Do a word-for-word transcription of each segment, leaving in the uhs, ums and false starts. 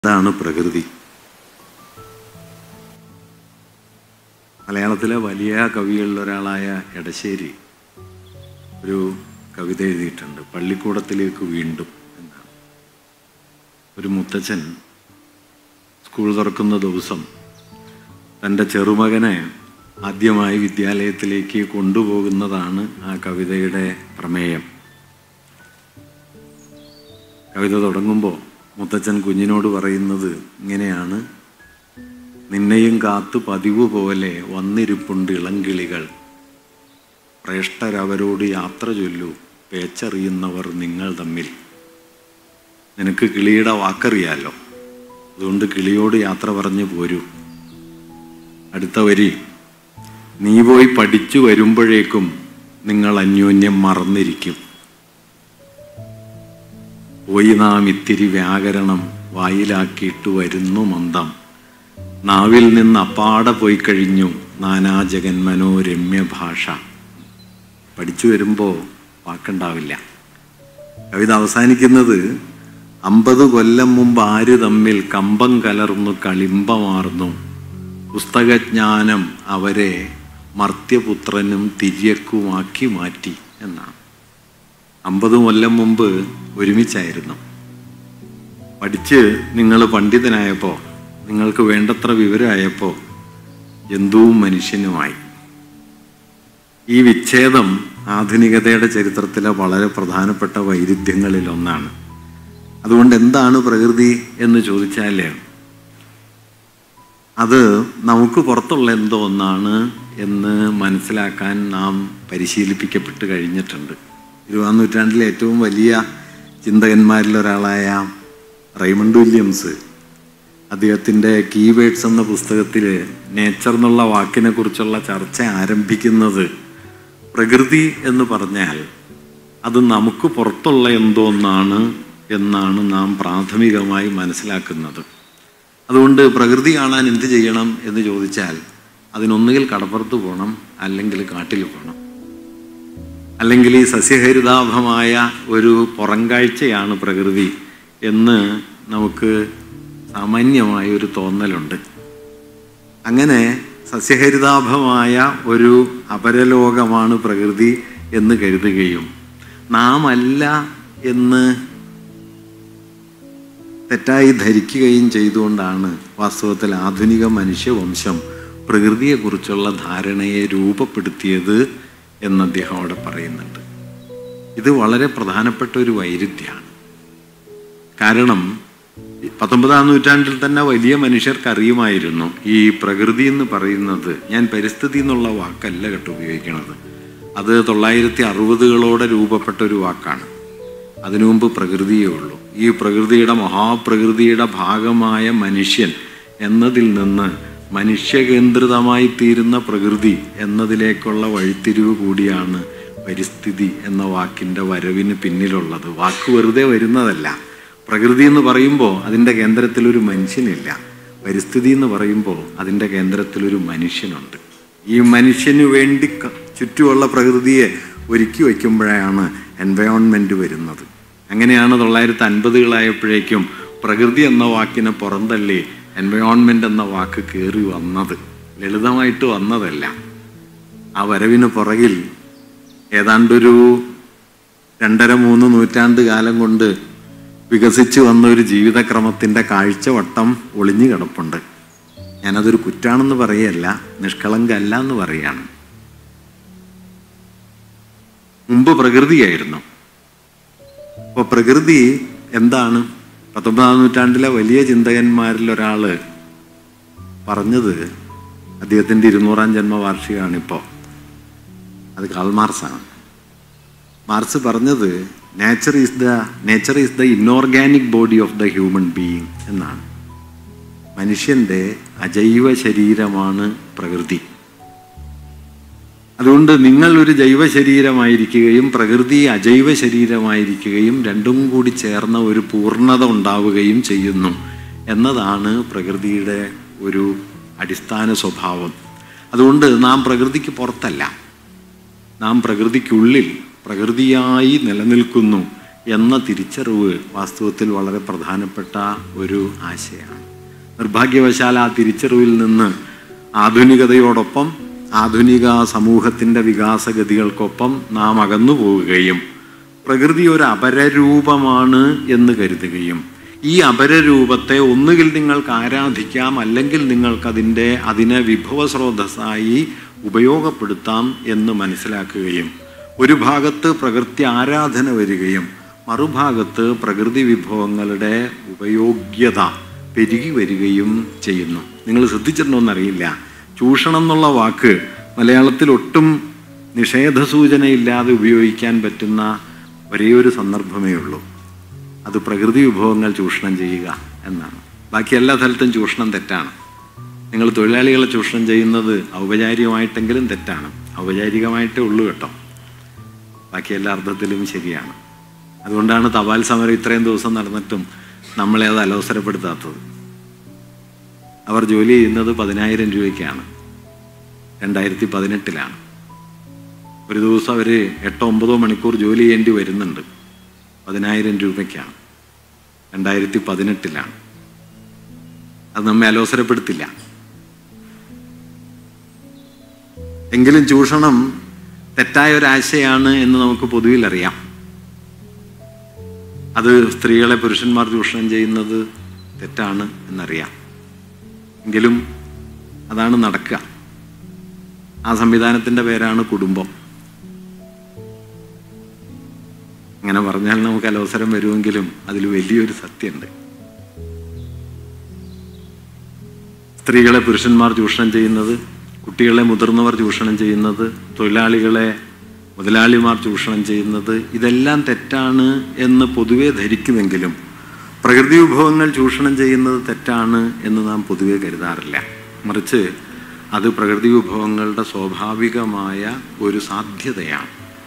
എന്താണ് പ്രകൃതി? മലയാളത്തിലെ വലിയ കവികളിലൊരാളായ എടശ്ശേരി ഒരു കവിത എഴുതിയിട്ടുണ്ട്, പള്ളിക്കൂടത്തിലേക്ക് വീണ്ടും എന്നാണ്. ഒരു മുത്തച്ഛൻ സ്കൂൾ തുറക്കുന്ന ദിവസം തൻ്റെ ചെറുമകനെ ആദ്യമായി വിദ്യാലയത്തിലേക്ക് കൊണ്ടുപോകുന്നതാണ് ആ കവിതയുടെ പ്രമേയം. കവിത തുടങ്ങുമ്പോൾ മുത്തച്ഛൻ കുഞ്ഞിനോട് പറയുന്നത് ഇങ്ങനെയാണ്: നിന്നെയും കാത്തു പതിവ് പോലെ വന്നിരിപ്പുണ്ട് ഇളങ്കിളികൾ, ശ്രേഷ്ഠരവരോട് യാത്ര ചൊല്ലു, പേച്ചറിയുന്നവർ നിങ്ങൾ തമ്മിൽ. നിനക്ക് കിളിയുടെ വാക്കറിയാലോ, അതുകൊണ്ട് കിളിയോട് യാത്ര പറഞ്ഞു പോരൂ. അടുത്ത വരി: നീ പോയി പഠിച്ചു വരുമ്പോഴേക്കും നിങ്ങൾ അന്യോന്യം മറന്നിരിക്കും. പോയി നാം ഇത്തിരി വ്യാകരണം വായിലാക്കിയിട്ട് വരുന്നു മന്ദം, നാവിൽ നിന്ന് അപ്പാടെ പോയി കഴിഞ്ഞു നാനാജഗന്മനോരമ്യ ഭാഷ. പഠിച്ചു വരുമ്പോൾ വാക്കുണ്ടാവില്ല. കവിത അവസാനിക്കുന്നത്: അമ്പത് കൊല്ലം മുമ്പ് ആര് തമ്മിൽ കമ്പം കലർന്നു കളിമ്പമാർന്നു, പുസ്തകജ്ഞാനം അവരെ മർത്യപുത്രനും തിര്യക്കുമാക്കി മാറ്റി എന്നാണ്. അമ്പത് കൊല്ലം മുമ്പ് ഒരുമിച്ചായിരുന്നു. പഠിച്ച് നിങ്ങൾ പണ്ഡിതനായപ്പോൾ, നിങ്ങൾക്ക് വേണ്ടത്ര വിവരമായപ്പോൾ ജന്തുവും മനുഷ്യനുമായി. ഈ വിച്ഛേദം ആധുനികതയുടെ ചരിത്രത്തിലെ വളരെ പ്രധാനപ്പെട്ട വൈരുദ്ധ്യങ്ങളിൽ ഒന്നാണ്. അതുകൊണ്ട് എന്താണ് പ്രകൃതി എന്ന് ചോദിച്ചാൽ അത് നമുക്ക് പുറത്തുള്ള എന്തോ ഒന്നാണ് എന്ന് മനസ്സിലാക്കാൻ നാം പരിശീലിപ്പിക്കപ്പെട്ട് കഴിഞ്ഞിട്ടുണ്ട്. ഇരുപതാം നൂറ്റാണ്ടിലെ ഏറ്റവും വലിയ ചിന്തകന്മാരിലൊരാളായ റെയ്മണ്ട് വില്യംസ് അദ്ദേഹത്തിൻ്റെ കീവേഡ്സ് എന്ന പുസ്തകത്തിൽ നേച്ചർ എന്നുള്ള വാക്കിനെ കുറിച്ചുള്ള ചർച്ച ആരംഭിക്കുന്നത് പ്രകൃതി എന്ന് പറഞ്ഞാൽ അത് നമുക്ക് പുറത്തുള്ള എന്തോ ഒന്നാണ് എന്നാണ് നാം പ്രാഥമികമായി മനസ്സിലാക്കുന്നത്. അതുകൊണ്ട് പ്രകൃതി കാണാൻ എന്ത് ചെയ്യണം എന്ന് ചോദിച്ചാൽ അതിനൊന്നുകിൽ കടപ്പുറത്ത് പോകണം, അല്ലെങ്കിൽ കാട്ടിൽ പോകണം, അല്ലെങ്കിൽ ഈ സസ്യഹരിതാഭമായ ഒരു പുറംകാഴ്ചയാണ് പ്രകൃതി എന്ന് നമുക്ക് സാമാന്യമായ ഒരു തോന്നലുണ്ട്. അങ്ങനെ സസ്യഹരിതാഭമായ ഒരു അപരലോകമാണ് പ്രകൃതി എന്ന് കരുതുകയും നാം അല്ല എന്ന് തെറ്റായി ധരിക്കുകയും ചെയ്തുകൊണ്ടാണ് വാസ്തവത്തിൽ ആധുനിക മനുഷ്യവംശം പ്രകൃതിയെക്കുറിച്ചുള്ള ധാരണയെ രൂപപ്പെടുത്തിയത് എന്ന് അദ്ദേഹം അവിടെ പറയുന്നുണ്ട്. ഇത് വളരെ പ്രധാനപ്പെട്ട ഒരു വൈരുദ്ധ്യമാണ്. കാരണം പത്തൊമ്പതാം നൂറ്റാണ്ടിൽ തന്നെ വലിയ മനുഷ്യർക്ക് അറിയുമായിരുന്നു ഈ പ്രകൃതി എന്ന് പറയുന്നത്. ഞാൻ പരിസ്ഥിതി എന്നുള്ള വാക്കല്ല കേട്ടോ ഉപയോഗിക്കണത്, അത് തൊള്ളായിരത്തി അറുപതുകളോടെ രൂപപ്പെട്ട ഒരു വാക്കാണ്. അതിനു മുമ്പ് പ്രകൃതിയേ ഉള്ളൂ. ഈ പ്രകൃതിയുടെ മഹാപ്രകൃതിയുടെ ഭാഗമായ മനുഷ്യൻ എന്നതിൽ നിന്ന് മനുഷ്യകേന്ദ്രിതമായി തീരുന്ന പ്രകൃതി എന്നതിലേക്കുള്ള വഴിത്തിരിവ് കൂടിയാണ് പരിസ്ഥിതി എന്ന വാക്കിൻ്റെ വരവിന് പിന്നിലുള്ളത്. വാക്ക് വെറുതെ വരുന്നതല്ല. പ്രകൃതി എന്ന് പറയുമ്പോൾ അതിൻ്റെ കേന്ദ്രത്തിലൊരു മനുഷ്യനില്ല. പരിസ്ഥിതി എന്ന് പറയുമ്പോൾ അതിൻ്റെ കേന്ദ്രത്തിലൊരു മനുഷ്യനുണ്ട്. ഈ മനുഷ്യന് വേണ്ടി ചുറ്റുമുള്ള പ്രകൃതിയെ ഒരുക്കി വയ്ക്കുമ്പോഴാണ് എൻവയോൺമെൻറ്റ് വരുന്നത്. അങ്ങനെയാണ് തൊള്ളായിരത്തി അൻപതുകളായപ്പോഴേക്കും പ്രകൃതി എന്ന വാക്കിനെ പുറന്തള്ളി എൻവയോൺമെൻ്റ് എന്ന വാക്ക് കയറി വന്നത്. ലളിതമായിട്ട് വന്നതല്ല. ആ വരവിന് പുറകിൽ ഏതാണ്ടൊരു രണ്ടര മൂന്ന് നൂറ്റാണ്ട് കാലം കൊണ്ട് വികസിച്ചു വന്ന ഒരു ജീവിതക്രമത്തിൻ്റെ കാഴ്ചവട്ടം ഒളിഞ്ഞു കിടപ്പുണ്ട്. ഞാനതൊരു കുറ്റാണെന്ന് പറയല്ല, നിഷ്കളങ്കല്ല എന്ന് പറയാണ്. മുമ്പ് പ്രകൃതിയായിരുന്നു. അപ്പോൾ പ്രകൃതി എന്താണ്? പത്തൊമ്പതാം നൂറ്റാണ്ടിലെ വലിയ ചിന്തകന്മാരിൽ ഒരാൾ പറഞ്ഞത്, അദ്ദേഹത്തിൻ്റെ ഇരുന്നൂറാം ജന്മവാർഷികമാണിപ്പോൾ, അത് കാൾ മാർക്സാണ്. മാർക്സ് പറഞ്ഞത് nature is the nature is the inorganic body of the human being എന്നാണ്. മനുഷ്യൻ്റെ അജൈവ ശരീരമാണ് പ്രകൃതി. അതുകൊണ്ട് നിങ്ങൾ ഒരു ജൈവ ശരീരമായിരിക്കുകയും പ്രകൃതി അജൈവ ശരീരമായിരിക്കുകയും രണ്ടും കൂടി ചേർന്ന ഒരു പൂർണ്ണത ഉണ്ടാവുകയും ചെയ്യുന്നു എന്നതാണ് പ്രകൃതിയുടെ ഒരു അടിസ്ഥാന സ്വഭാവം. അതുകൊണ്ട് നാം പ്രകൃതിക്ക് പുറത്തല്ല, നാം പ്രകൃതിക്കുള്ളിൽ പ്രകൃതിയായി നിലനിൽക്കുന്നു എന്ന തിരിച്ചറിവ് വാസ്തവത്തിൽ വളരെ പ്രധാനപ്പെട്ട ഒരു ആശയമാണ്. നിർഭാഗ്യവശാൽ ആ തിരിച്ചറിവിൽ നിന്ന് ആധുനികതയോടൊപ്പം ആധുനിക സമൂഹത്തിൻ്റെ വികാസഗതികൾക്കൊപ്പം നാം അകന്നു പോവുകയും പ്രകൃതി ഒരു അപരരൂപമാണ് എന്ന് കരുതുകയും ഈ അപരരൂപത്തെ ഒന്നുകിൽ നിങ്ങൾക്ക് ആരാധിക്കാം, അല്ലെങ്കിൽ നിങ്ങൾക്കതിൻ്റെ അതിനെ വിഭവസ്രോതസ്സായി ഉപയോഗപ്പെടുത്താം എന്ന് മനസ്സിലാക്കുകയും ഒരു ഭാഗത്ത് പ്രകൃതി ആരാധന വരികയും മറുഭാഗത്ത് പ്രകൃതി വിഭവങ്ങളുടെ ഉപയോഗ്യത പെരുകി വരികയും ചെയ്യുന്നു. നിങ്ങൾ ശ്രദ്ധിച്ചിട്ടുണ്ടോയെന്നറിയില്ല, ചൂഷണം എന്നുള്ള വാക്ക് മലയാളത്തിൽ ഒട്ടും നിഷേധസൂചനയില്ലാതെ ഉപയോഗിക്കാൻ പറ്റുന്ന ഒരേ ഒരു സന്ദർഭമേ ഉള്ളൂ. അത് പ്രകൃതി വിഭവങ്ങൾ ചൂഷണം ചെയ്യുക എന്നാണ്. ബാക്കി എല്ലാ സ്ഥലത്തും ചൂഷണം തെറ്റാണ്. നിങ്ങൾ തൊഴിലാളികളെ ചൂഷണം ചെയ്യുന്നത് ഔപചാരികമായിട്ടെങ്കിലും തെറ്റാണ്. ഔപചാരികമായിട്ടേ ഉള്ളൂ കേട്ടോ, ബാക്കി എല്ലാ അർത്ഥത്തിലും ശരിയാണ്. അതുകൊണ്ടാണ് തപാൽ സമരം ഇത്രയും ദിവസം നടന്നിട്ടും നമ്മളെ അത് അലോസരപ്പെടുത്താത്തത്. അവർ ജോലി ചെയ്യുന്നത് പതിനായിരം രൂപയ്ക്കാണ്, രണ്ടായിരത്തി പതിനെട്ടിലാണ്. ഒരു ദിവസം അവർ എട്ടോ ഒമ്പതോ മണിക്കൂർ ജോലി ചെയ്യേണ്ടി വരുന്നുണ്ട്, പതിനായിരം രൂപയ്ക്കാണ്, രണ്ടായിരത്തി പതിനെട്ടിലാണ്. അത് നമ്മെ അലോസരപ്പെടുത്തില്ല. എങ്കിലും ചൂഷണം തെറ്റായ ഒരാശയാണ് എന്ന് നമുക്ക് പൊതുവിൽ അറിയാം. അത് സ്ത്രീകളെ പുരുഷന്മാർ ചൂഷണം ചെയ്യുന്നത് തെറ്റാണ് എന്നറിയാം. എങ്കിലും അതാണ് നടക്കുക. ആ സംവിധാനത്തിൻ്റെ പേരാണ് കുടുംബം. അങ്ങനെ പറഞ്ഞാൽ നമുക്ക് അലോസരം വരുമെങ്കിലും അതിൽ വലിയൊരു സത്യമുണ്ട്. സ്ത്രീകളെ പുരുഷന്മാർ ചൂഷണം ചെയ്യുന്നത്, കുട്ടികളെ മുതിർന്നവർ ചൂഷണം ചെയ്യുന്നത്, തൊഴിലാളികളെ മുതലാളിമാർ ചൂഷണം ചെയ്യുന്നത്, ഇതെല്ലാം തെറ്റാണ് എന്ന് പൊതുവെ ധരിക്കുമെങ്കിലും പ്രകൃതി വിഭവങ്ങൾ ചൂഷണം ചെയ്യുന്നത് തെറ്റാണ് എന്ന് നാം പൊതുവെ കരുതാറില്ല. മറിച്ച് അത് പ്രകൃതി വിഭവങ്ങളുടെ സ്വാഭാവികമായ ഒരു സാധ്യതയാണ്.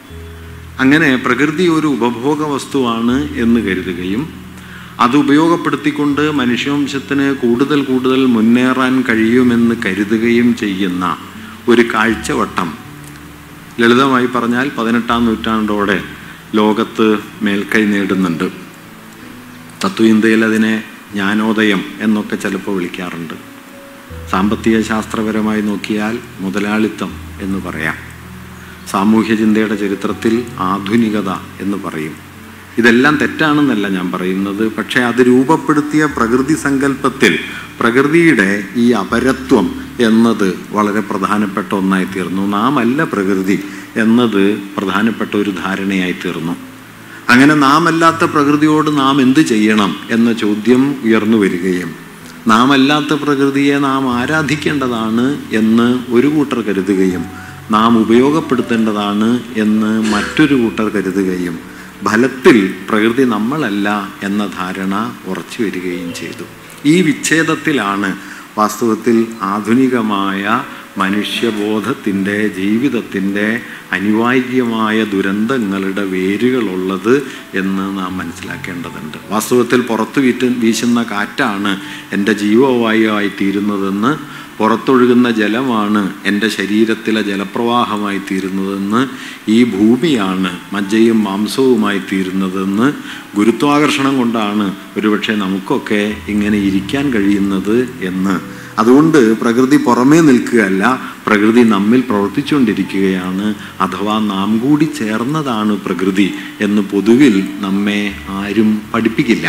അങ്ങനെ പ്രകൃതി ഒരു ഉപഭോഗ വസ്തുവാണ് എന്ന് കരുതുകയും അത് ഉപയോഗപ്പെടുത്തിക്കൊണ്ട് മനുഷ്യവംശത്തിന് കൂടുതൽ കൂടുതൽ മുന്നേറാൻ കഴിയുമെന്ന് കരുതുകയും ചെയ്യുന്ന ഒരു കാഴ്ചവട്ടം ലളിതമായി പറഞ്ഞാൽ പതിനെട്ടാം നൂറ്റാണ്ടോടെ ലോകത്ത് മേൽക്കൈ നേടുന്നുണ്ട്. തത്വചിന്തയിൽ അതിനെ ജ്ഞാനോദയം എന്നൊക്കെ ചിലപ്പോൾ വിളിക്കാറുണ്ട്. സാമ്പത്തിക ശാസ്ത്രപരമായി നോക്കിയാൽ മുതലാളിത്തം എന്ന് പറയാം. സാമൂഹ്യ ചിന്തയുടെ ചരിത്രത്തിൽ ആധുനികത എന്ന് പറയും. ഇതെല്ലാം തെറ്റാണെന്നല്ല ഞാൻ പറയുന്നത്. പക്ഷേ അത് രൂപപ്പെടുത്തിയ പ്രകൃതി സങ്കല്പത്തിൽ പ്രകൃതിയുടെ ഈ അപരത്വം എന്നത് വളരെ പ്രധാനപ്പെട്ട ഒന്നായി തീർന്നു. നാം അല്ല പ്രകൃതി എന്നത് പ്രധാനപ്പെട്ട ഒരു ധാരണയായി തീർന്നു. അങ്ങനെ നാം അല്ലാത്ത പ്രകൃതിയോട് നാം എന്ത് ചെയ്യണം എന്ന ചോദ്യം ഉയർന്നു വരികയും നാം അല്ലാത്ത പ്രകൃതിയെ നാം ആരാധിക്കേണ്ടതാണ് എന്ന് ഒരു കൂട്ടർ കരുതുകയും നാം ഉപയോഗപ്പെടുത്തേണ്ടതാണ് എന്ന് മറ്റൊരു കൂട്ടർ കരുതുകയും ഫലത്തിൽ പ്രകൃതി നമ്മളല്ല എന്ന ധാരണ ഉറച്ചു വരികയും ചെയ്തു. ഈ വിച്ഛേദത്തിലാണ് വാസ്തവത്തിൽ ആധുനികമായ മനുഷ്യബോധത്തിൻ്റെ ജീവിതത്തിൻ്റെ അനിവാര്യമായ ദുരന്തങ്ങളുടെ വേരുകളുള്ളത് എന്ന് നാം മനസ്സിലാക്കേണ്ടതുണ്ട്. വാസ്തവത്തിൽ പുറത്തു വീറ്റ് വീശുന്ന കാറ്റാണ് എൻ്റെ ജീവവായുവായി തീരുന്നതെന്ന്, പുറത്തൊഴുകുന്ന ജലമാണ് എൻ്റെ ശരീരത്തിലെ ജലപ്രവാഹമായി തീരുന്നതെന്ന്, ഈ ഭൂമിയാണ് മജ്ജയും മാംസവുമായി തീരുന്നതെന്ന്, ഗുരുത്വാകർഷണം കൊണ്ടാണ് ഒരുപക്ഷെ നമുക്കൊക്കെ ഇങ്ങനെ ഇരിക്കാൻ കഴിയുന്നത് എന്ന്. അതുകൊണ്ട് പ്രകൃതി പുറമേ നിൽക്കുകയല്ല, പ്രകൃതി നമ്മിൽ പ്രവർത്തിച്ചുകൊണ്ടിരിക്കുകയാണ്, അഥവാ നാം കൂടി ചേർന്നതാണ് പ്രകൃതി എന്ന് പൊതുവിൽ നമ്മെ ആരും പഠിപ്പിക്കില്ല.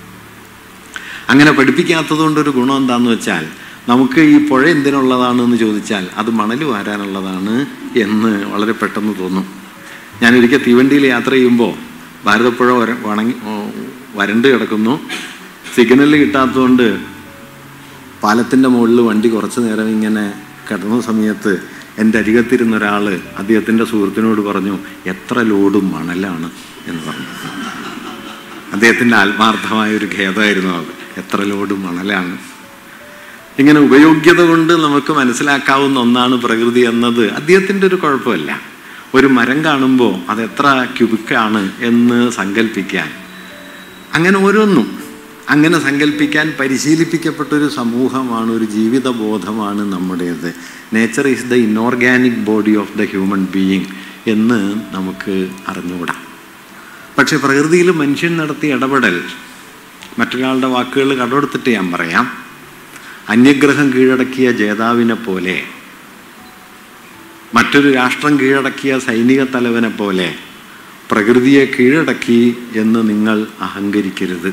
അങ്ങനെ പഠിപ്പിക്കാത്തത് കൊണ്ടൊരു ഗുണം എന്താണെന്ന് വെച്ചാൽ, നമുക്ക് ഈ പുഴ എന്തിനുള്ളതാണെന്ന് ചോദിച്ചാൽ അത് മണൽ വാരാനുള്ളതാണ് എന്ന് വളരെ പെട്ടെന്ന് തോന്നും. ഞാനൊരിക്കൽ തീവണ്ടിയിൽ യാത്ര ചെയ്യുമ്പോൾ ഭാരതപ്പുഴ വര വണങ്ങി വരണ്ട് കിടക്കുന്നു. സിഗ്നൽ കിട്ടാത്തതുകൊണ്ട് പാലത്തിൻ്റെ മുകളിൽ വണ്ടി കുറച്ച് നേരം ഇങ്ങനെ കിടന്ന സമയത്ത് എൻ്റെ അരികത്തിരുന്ന ഒരാൾ അദ്ദേഹത്തിൻ്റെ സുഹൃത്തിനോട് പറഞ്ഞു, എത്ര ലോഡ് മണലാണ് എന്ന് പറഞ്ഞു. അദ്ദേഹത്തിൻ്റെ ആത്മാർത്ഥമായ ഒരു ഖേദമായിരുന്നു അത്, എത്ര ലോഡ് മണലാണ്. ഇങ്ങനെ ഉപയോഗ്യത കൊണ്ട് നമുക്ക് മനസ്സിലാക്കാവുന്ന ഒന്നാണ് പ്രകൃതി എന്നത് അദ്ദേഹത്തിൻ്റെ ഒരു കുഴപ്പമല്ല. ഒരു മരം കാണുമ്പോൾ അതെത്ര ക്യൂബിക്കാണ് എന്ന് സങ്കല്പിക്കാൻ, അങ്ങനെ ഓരോന്നും അങ്ങനെ സങ്കല്പിക്കാൻ പരിശീലിപ്പിക്കപ്പെട്ടൊരു സമൂഹമാണ്, ഒരു ജീവിതബോധമാണ് നമ്മുടേത്. Nature is the inorganic body of the human being എന്ന് നമുക്ക് അറിഞ്ഞുകൂടാ. പക്ഷെ പ്രകൃതിയിൽ മനുഷ്യൻ നടത്തിയ ഇടപെടൽ, മറ്റൊരാളുടെ വാക്കുകൾ കടമെടുത്തിട്ട് ഞാൻ പറയാം, അന്യഗ്രഹം കീഴടക്കിയ ജേതാവിനെ പോലെ, മറ്റൊരു രാഷ്ട്രം കീഴടക്കിയ സൈനിക തലവനെ പോലെ പ്രകൃതിയെ കീഴടക്കി എന്ന് നിങ്ങൾ അഹങ്കരിക്കരുത്.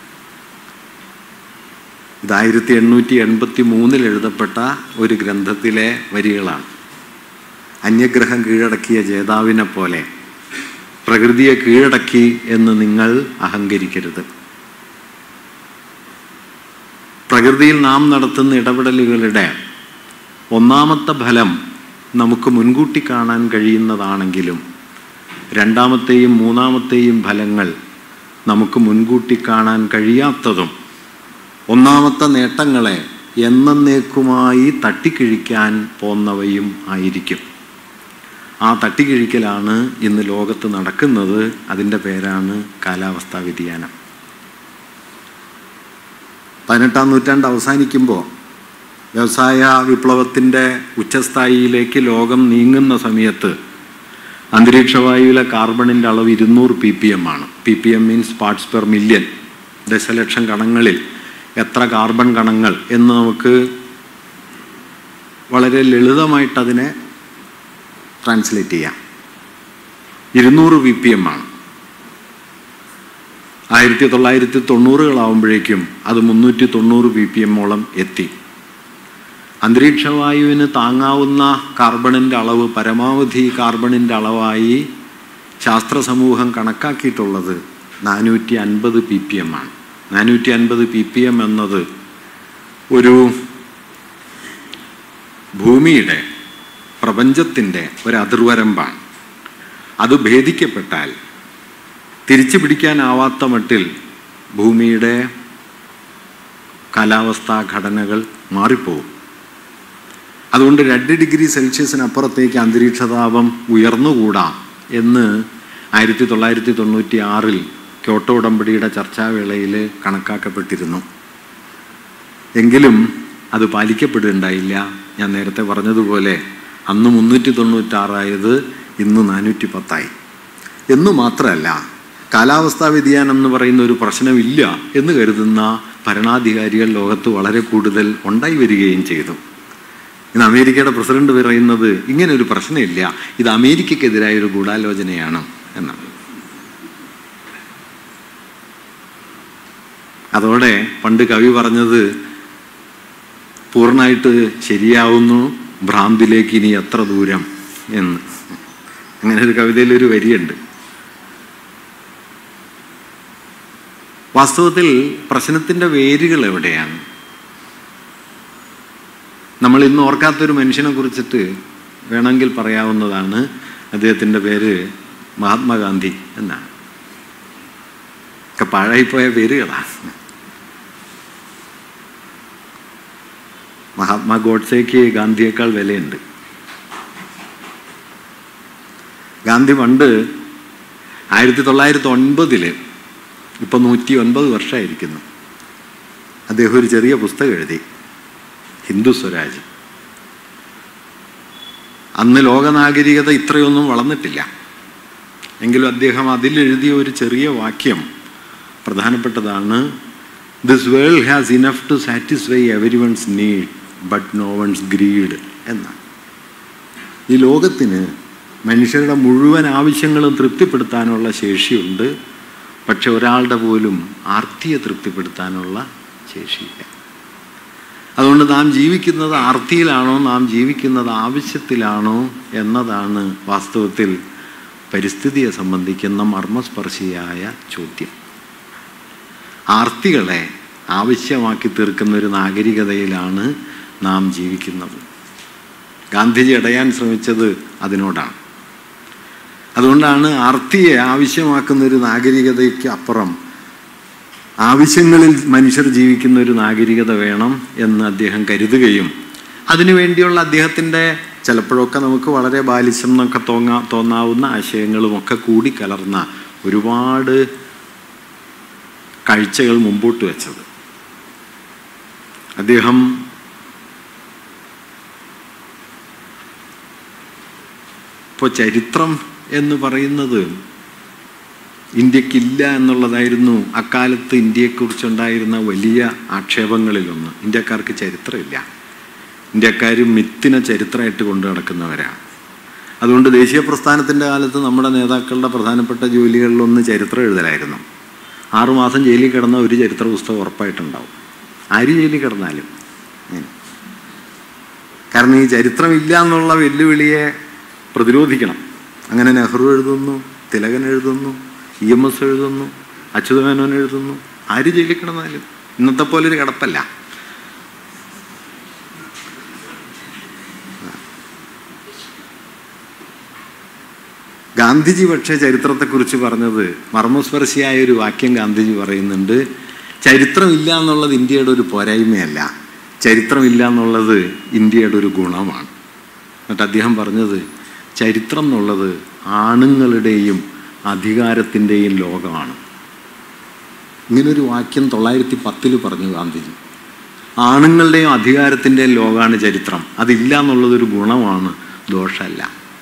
ഇത് ആയിരത്തി എണ്ണൂറ്റി എൺപത്തി മൂന്നിൽ എഴുതപ്പെട്ട ഒരു ഗ്രന്ഥത്തിലെ വരികളാണ്. അന്യഗ്രഹം കീഴടക്കിയ ജേതാവിനെ പോലെ പ്രകൃതിയെ കീഴടക്കി എന്ന് നിങ്ങൾ അഹങ്കരിക്കരുത്. പ്രകൃതിയിൽ നാം നടത്തുന്ന ഇടപെടലുകളുടെ ഒന്നാമത്തെ ഫലം നമുക്ക് മുൻകൂട്ടി കാണാൻ കഴിയുന്നതാണെങ്കിലും രണ്ടാമത്തെയും മൂന്നാമത്തെയും ഫലങ്ങൾ നമുക്ക് മുൻകൂട്ടി കാണാൻ കഴിയാത്തതും ഒന്നാമത്തെ നേട്ടങ്ങളെ എന്നേക്കുമായി തട്ടിക്കിഴിക്കാൻ പോന്നവയും ആയിരിക്കും. ആ തട്ടിക്കിഴിക്കലാണ് ഇന്ന് ലോകത്ത് നടക്കുന്നത്. അതിൻ്റെ പേരാണ് കാലാവസ്ഥാ വ്യതിയാനം. പതിനെട്ടാം നൂറ്റാണ്ട് അവസാനിക്കുമ്പോൾ വ്യവസായ വിപ്ലവത്തിൻ്റെ ഉച്ചസ്ഥായിയിലേക്ക് ലോകം നീങ്ങുന്ന സമയത്ത് അന്തരീക്ഷവായുവിലെ കാർബണിൻ്റെ അളവ് ഇരുന്നൂറ് പി പി എം ആണ്. P P M means parts per million. ദശലക്ഷം കണങ്ങളിൽ എത്ര കാർബൺ കണങ്ങൾ എന്ന് നമുക്ക് വളരെ ലളിതമായിട്ടതിനെ ട്രാൻസ്ലേറ്റ് ചെയ്യാം. ഇരുന്നൂറ് പി പി എം ആണ്. ആയിരത്തി തൊള്ളായിരത്തി തൊണ്ണൂറുകളാവുമ്പോഴേക്കും അത് മുന്നൂറ്റി തൊണ്ണൂറ് പി പി എമ്മോളം എത്തി. അന്തരീക്ഷവായുവിന് താങ്ങാവുന്ന കാർബണിൻ്റെ അളവ്, പരമാവധി കാർബണിൻ്റെ അളവായി ശാസ്ത്ര സമൂഹം കണക്കാക്കിയിട്ടുള്ളത് നാനൂറ്റി അൻപത് പി പി എം ആണ്. നാനൂറ്റി അൻപത് പി പി എം എന്നത് ഒരു ഭൂമിയുടെ, പ്രപഞ്ചത്തിൻ്റെ ഒരു അതിർവരമ്പാണ്. അത് ഭേദിക്കപ്പെട്ടാൽ തിരിച്ചു പിടിക്കാനാവാത്ത മട്ടിൽ ഭൂമിയുടെ കാലാവസ്ഥാ ഘടനകൾ മാറിപ്പോകും. അതുകൊണ്ട് രണ്ട് ഡിഗ്രി സെൽഷ്യസിനപ്പുറത്തേക്ക് അന്തരീക്ഷതാപം ഉയർന്നുകൂടാ എന്ന് ആയിരത്തി തൊള്ളായിരത്തി തൊണ്ണൂറ്റി ആറിൽ ക്യോട്ടോ ഉടമ്പടിയുടെ ചർച്ചാവേളയിൽ കണക്കാക്കപ്പെട്ടിരുന്നു. എങ്കിലും അത് പാലിക്കപ്പെടുകയുണ്ടായില്ല. ഞാൻ നേരത്തെ പറഞ്ഞതുപോലെ അന്ന് മുന്നൂറ്റി തൊണ്ണൂറ്റാറായത് ഇന്ന് നാനൂറ്റി പത്തായി. എന്നു മാത്രമല്ല, കാലാവസ്ഥാ വ്യതിയാനം എന്ന് പറയുന്ന ഒരു പ്രശ്നമില്ല എന്ന് കരുതുന്ന ഭരണാധികാരികൾ ലോകത്ത് വളരെ കൂടുതൽ ഉണ്ടായി വരികയും ചെയ്തു. ഇന്ന് അമേരിക്കയുടെ പ്രസിഡന്റ് പറയുന്നത് ഇങ്ങനെ ഒരു പ്രശ്നമില്ല, ഇത് അമേരിക്കക്കെതിരായ ഒരു ഗൂഢാലോചനയാണ് എന്നാണ്. അതോടെ പണ്ട് കവി പറഞ്ഞത് പൂർണ്ണമായിട്ട് ശരിയാവുന്നു, ഭ്രാന്തിലേക്ക് ഇനി എത്ര ദൂരം എന്ന്. അങ്ങനെ ഒരു കവിതയിലൊരു വരിയുണ്ട്. വാസ്തവത്തിൽ പ്രശ്നത്തിൻ്റെ വേരുകൾ എവിടെയാണ്? നമ്മൾ ഇന്ന് ഓർക്കാത്തൊരു മനുഷ്യനെ കുറിച്ചിട്ട് വേണമെങ്കിൽ പറയാവുന്നതാണ്. അദ്ദേഹത്തിൻ്റെ പേര് മഹാത്മാഗാന്ധി എന്നാണ്. ഒക്കെ പാഴായിപ്പോയ പേരുകളാണ്. മഹാത്മാ ഗോഡ്സേക്ക് ഗാന്ധിയേക്കാൾ വിലയുണ്ട്. ഗാന്ധി പണ്ട് ആയിരത്തി തൊള്ളായിരത്തി ഒൻപതില് ഇപ്പം നൂറ്റി ഒൻപത് വർഷമായിരിക്കുന്നു, അദ്ദേഹം ഒരു ചെറിയ പുസ്തകം എഴുതി, ഹിന്ദു സ്വരാജ്. അന്ന് ലോകനാഗരികത ഇത്രയൊന്നും വളർന്നിട്ടില്ല. എങ്കിലും അദ്ദേഹം അതിലെഴുതിയ ഒരു ചെറിയ വാക്യം പ്രധാനപ്പെട്ടതാണ്. This world has enough to satisfy every one's need but no one's greed എന്നാണ്. ഈ ലോകത്തിന് മനുഷ്യരുടെ മുഴുവൻ ആവശ്യങ്ങളും തൃപ്തിപ്പെടുത്താനുള്ള ശേഷിയുണ്ട്, പക്ഷെ ഒരാളുടെ പോലും ആർത്തിയെ തൃപ്തിപ്പെടുത്താനുള്ള ശേഷിയില്ല. അതുകൊണ്ട് നാം ജീവിക്കുന്നത് ആർത്തിയിലാണോ, നാം ജീവിക്കുന്നത് ആവശ്യത്തിലാണോ എന്നതാണ് വാസ്തവത്തിൽ പരിസ്ഥിതിയെ സംബന്ധിക്കുന്ന മർമ്മസ്പർശിയായ ചോദ്യം. ആർത്തികളെ ആവശ്യമാക്കി തീർക്കുന്ന ഒരു നാഗരികതയിലാണ് നാം ജീവിക്കുന്നത്. ഗാന്ധിജി അടയാൻ ശ്രമിച്ചത് അതിനോടാണ്. അതുകൊണ്ടാണ് ആർത്തിയെ ആവശ്യമാക്കുന്ന ഒരു നാഗരികതയ്ക്ക് അപ്പുറം ആവശ്യങ്ങളിൽ മനുഷ്യർ ജീവിക്കുന്ന ഒരു നാഗരികത വേണം എന്ന് അദ്ദേഹം കരുതുകയും അതിനുവേണ്ടിയുള്ള അദ്ദേഹത്തിൻ്റെ ചിലപ്പോഴൊക്കെ നമുക്ക് വളരെ ബാലിശം എന്നൊക്കെ തോന്നാ തോന്നാവുന്ന ആശയങ്ങളുമൊക്കെ കൂടി കലർന്ന ഒരുപാട് കാഴ്ചകൾ മുമ്പോട്ട് വെച്ചത്. അദ്ദേഹം ഇപ്പോൾ ചരിത്രം എന്ന് പറയുന്നത് ഇന്ത്യക്കില്ല എന്നുള്ളതായിരുന്നു അക്കാലത്ത് ഇന്ത്യയെക്കുറിച്ചുണ്ടായിരുന്ന വലിയ ആക്ഷേപങ്ങളിലൊന്ന്. ഇന്ത്യക്കാർക്ക് ചരിത്രമില്ല, ഇന്ത്യക്കാർ മിത്തിനെ ചരിത്രമായിട്ട് കൊണ്ടു നടക്കുന്നവരാണ്. അതുകൊണ്ട് ദേശീയ പ്രസ്ഥാനത്തിൻ്റെ കാലത്ത് നമ്മുടെ നേതാക്കളുടെ പ്രധാനപ്പെട്ട ജോലികളിലൊന്ന് ചരിത്രം എഴുതലായിരുന്നു. ആറുമാസം ജയിലിൽ കിടന്ന ഒരു ചരിത്ര പുസ്തകം ഉറപ്പായിട്ടുണ്ടാവും, ആര് ജയിലിൽ കിടന്നാലും. കാരണം ഈ ചരിത്രമില്ല എന്നുള്ള വെല്ലുവിളിയെ പ്രതിരോധിക്കണം. അങ്ങനെ നെഹ്റു എഴുതുന്നു, തിലകൻ എഴുതുന്നു, ഇ എം എസ് എഴുതുന്നു, അച്യുതമേനോൻ എഴുതുന്നു, ആര് ജയിലിൽ കിടന്നാലും. ഇന്നത്തെ പോലെ ഒരു കിടപ്പല്ല. ഗാന്ധിജി പക്ഷേ ചരിത്രത്തെക്കുറിച്ച് പറഞ്ഞത് മർമ്മസ്പർശിയായ ഒരു വാക്യം ഗാന്ധിജി പറയുന്നുണ്ട്. ചരിത്രമില്ല എന്നുള്ളത് ഇന്ത്യയുടെ ഒരു പോരായ്മയല്ല, ചരിത്രമില്ല എന്നുള്ളത് ഇന്ത്യയുടെ ഒരു ഗുണമാണ്. എന്നിട്ട് അദ്ദേഹം പറഞ്ഞത് ചരിത്രം എന്നുള്ളത് ആണുങ്ങളുടെയും അധികാരത്തിൻ്റെയും ലോകമാണ്. ഇങ്ങനൊരു വാക്യം തൊള്ളായിരത്തി പത്തിൽ പറഞ്ഞു ഗാന്ധിജി. ആണുങ്ങളുടെയും അധികാരത്തിൻ്റെയും ലോകമാണ് ചരിത്രം, അതില്ല എന്നുള്ളതൊരു ഗുണമാണ്, ദോഷമല്ല.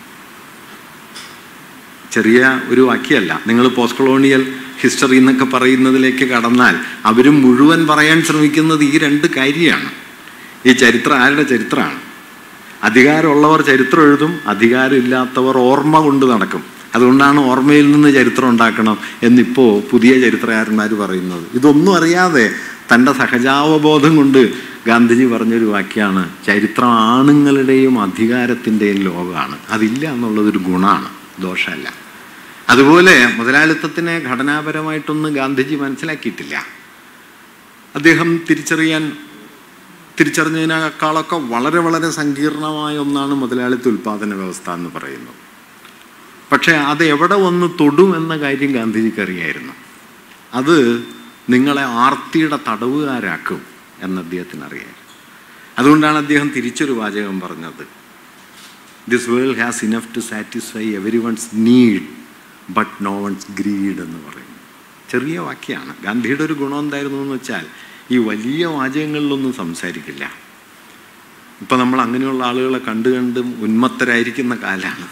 ചെറിയ ഒരു വാക്യമല്ല. നിങ്ങൾ പോസ്റ്റ് കൊളോണിയൽ ഹിസ്റ്ററി എന്നൊക്കെ പറയുന്നതിലേക്ക് കടന്നാൽ അവർ മുഴുവൻ പറയാൻ ശ്രമിക്കുന്നത് ഈ രണ്ട് കാര്യമാണ്. ഈ ചരിത്രം ആരുടെ ചരിത്രമാണ്? അധികാരമുള്ളവർ ചരിത്രം എഴുതും, അധികാരമില്ലാത്തവർ ഓർമ്മ കൊണ്ട് നടക്കും. അതുകൊണ്ടാണ് ഓർമ്മയിൽ നിന്ന് ചരിത്രം ഉണ്ടാക്കണം എന്നിപ്പോൾ പുതിയ ചരിത്രകാരന്മാർ പറയുന്നത്. ഇതൊന്നും അറിയാതെ തൻ്റെ സഹജാവബോധം കൊണ്ട് ഗാന്ധിജി പറഞ്ഞൊരു വാക്യമാണ്, ചരിത്രം ആണുങ്ങളുടെയും അധികാരത്തിൻ്റെയും ലോകമാണ്, അതില്ല എന്നുള്ളതൊരു ഗുണമാണ്, ദോഷമല്ല. അതുപോലെ മുതലാളിത്തത്തിനെ ഘടനാപരമായിട്ടൊന്നും ഗാന്ധിജി മനസ്സിലാക്കിയിട്ടില്ല. അദ്ദേഹം തിരിച്ചറിയാൻ തിരിച്ചറിഞ്ഞതിനേക്കാളൊക്കെ വളരെ വളരെ സങ്കീർണമായ ഒന്നാണ് മുതലാളിത്ത ഉൽപാദന വ്യവസ്ഥ എന്ന് പറയുന്നത്. പക്ഷേ അത് എവിടെ വന്ന് തൊടും എന്ന കാര്യം ഗാന്ധിജിക്ക് അറിയായിരുന്നു. അത് നിങ്ങളെ ആർത്തിയുടെ തടവുകാരാക്കും എന്ന് അദ്ദേഹത്തിന് അറിയായിരുന്നു. അതുകൊണ്ടാണ് അദ്ദേഹം തിരിച്ചൊരു വാചകം പറഞ്ഞത്, this world has enough to satisfy every one's need but no one's greed എന്ന് പറയും. ചെറിയ വാക്യമാണ്. ഗാന്ധിയുടെ ഒരു ഗുണം എന്തായിരുന്നു എന്ന് വെച്ചാൽ ഈ വലിയ വാചകങ്ങളിലൊന്നും സംസാരിക്കില്ല. ഇപ്പം നമ്മൾ അങ്ങനെയുള്ള ആളുകളെ കണ്ടു കണ്ട് ഉന്മത്തരായിരിക്കുന്ന കാലമാണ്,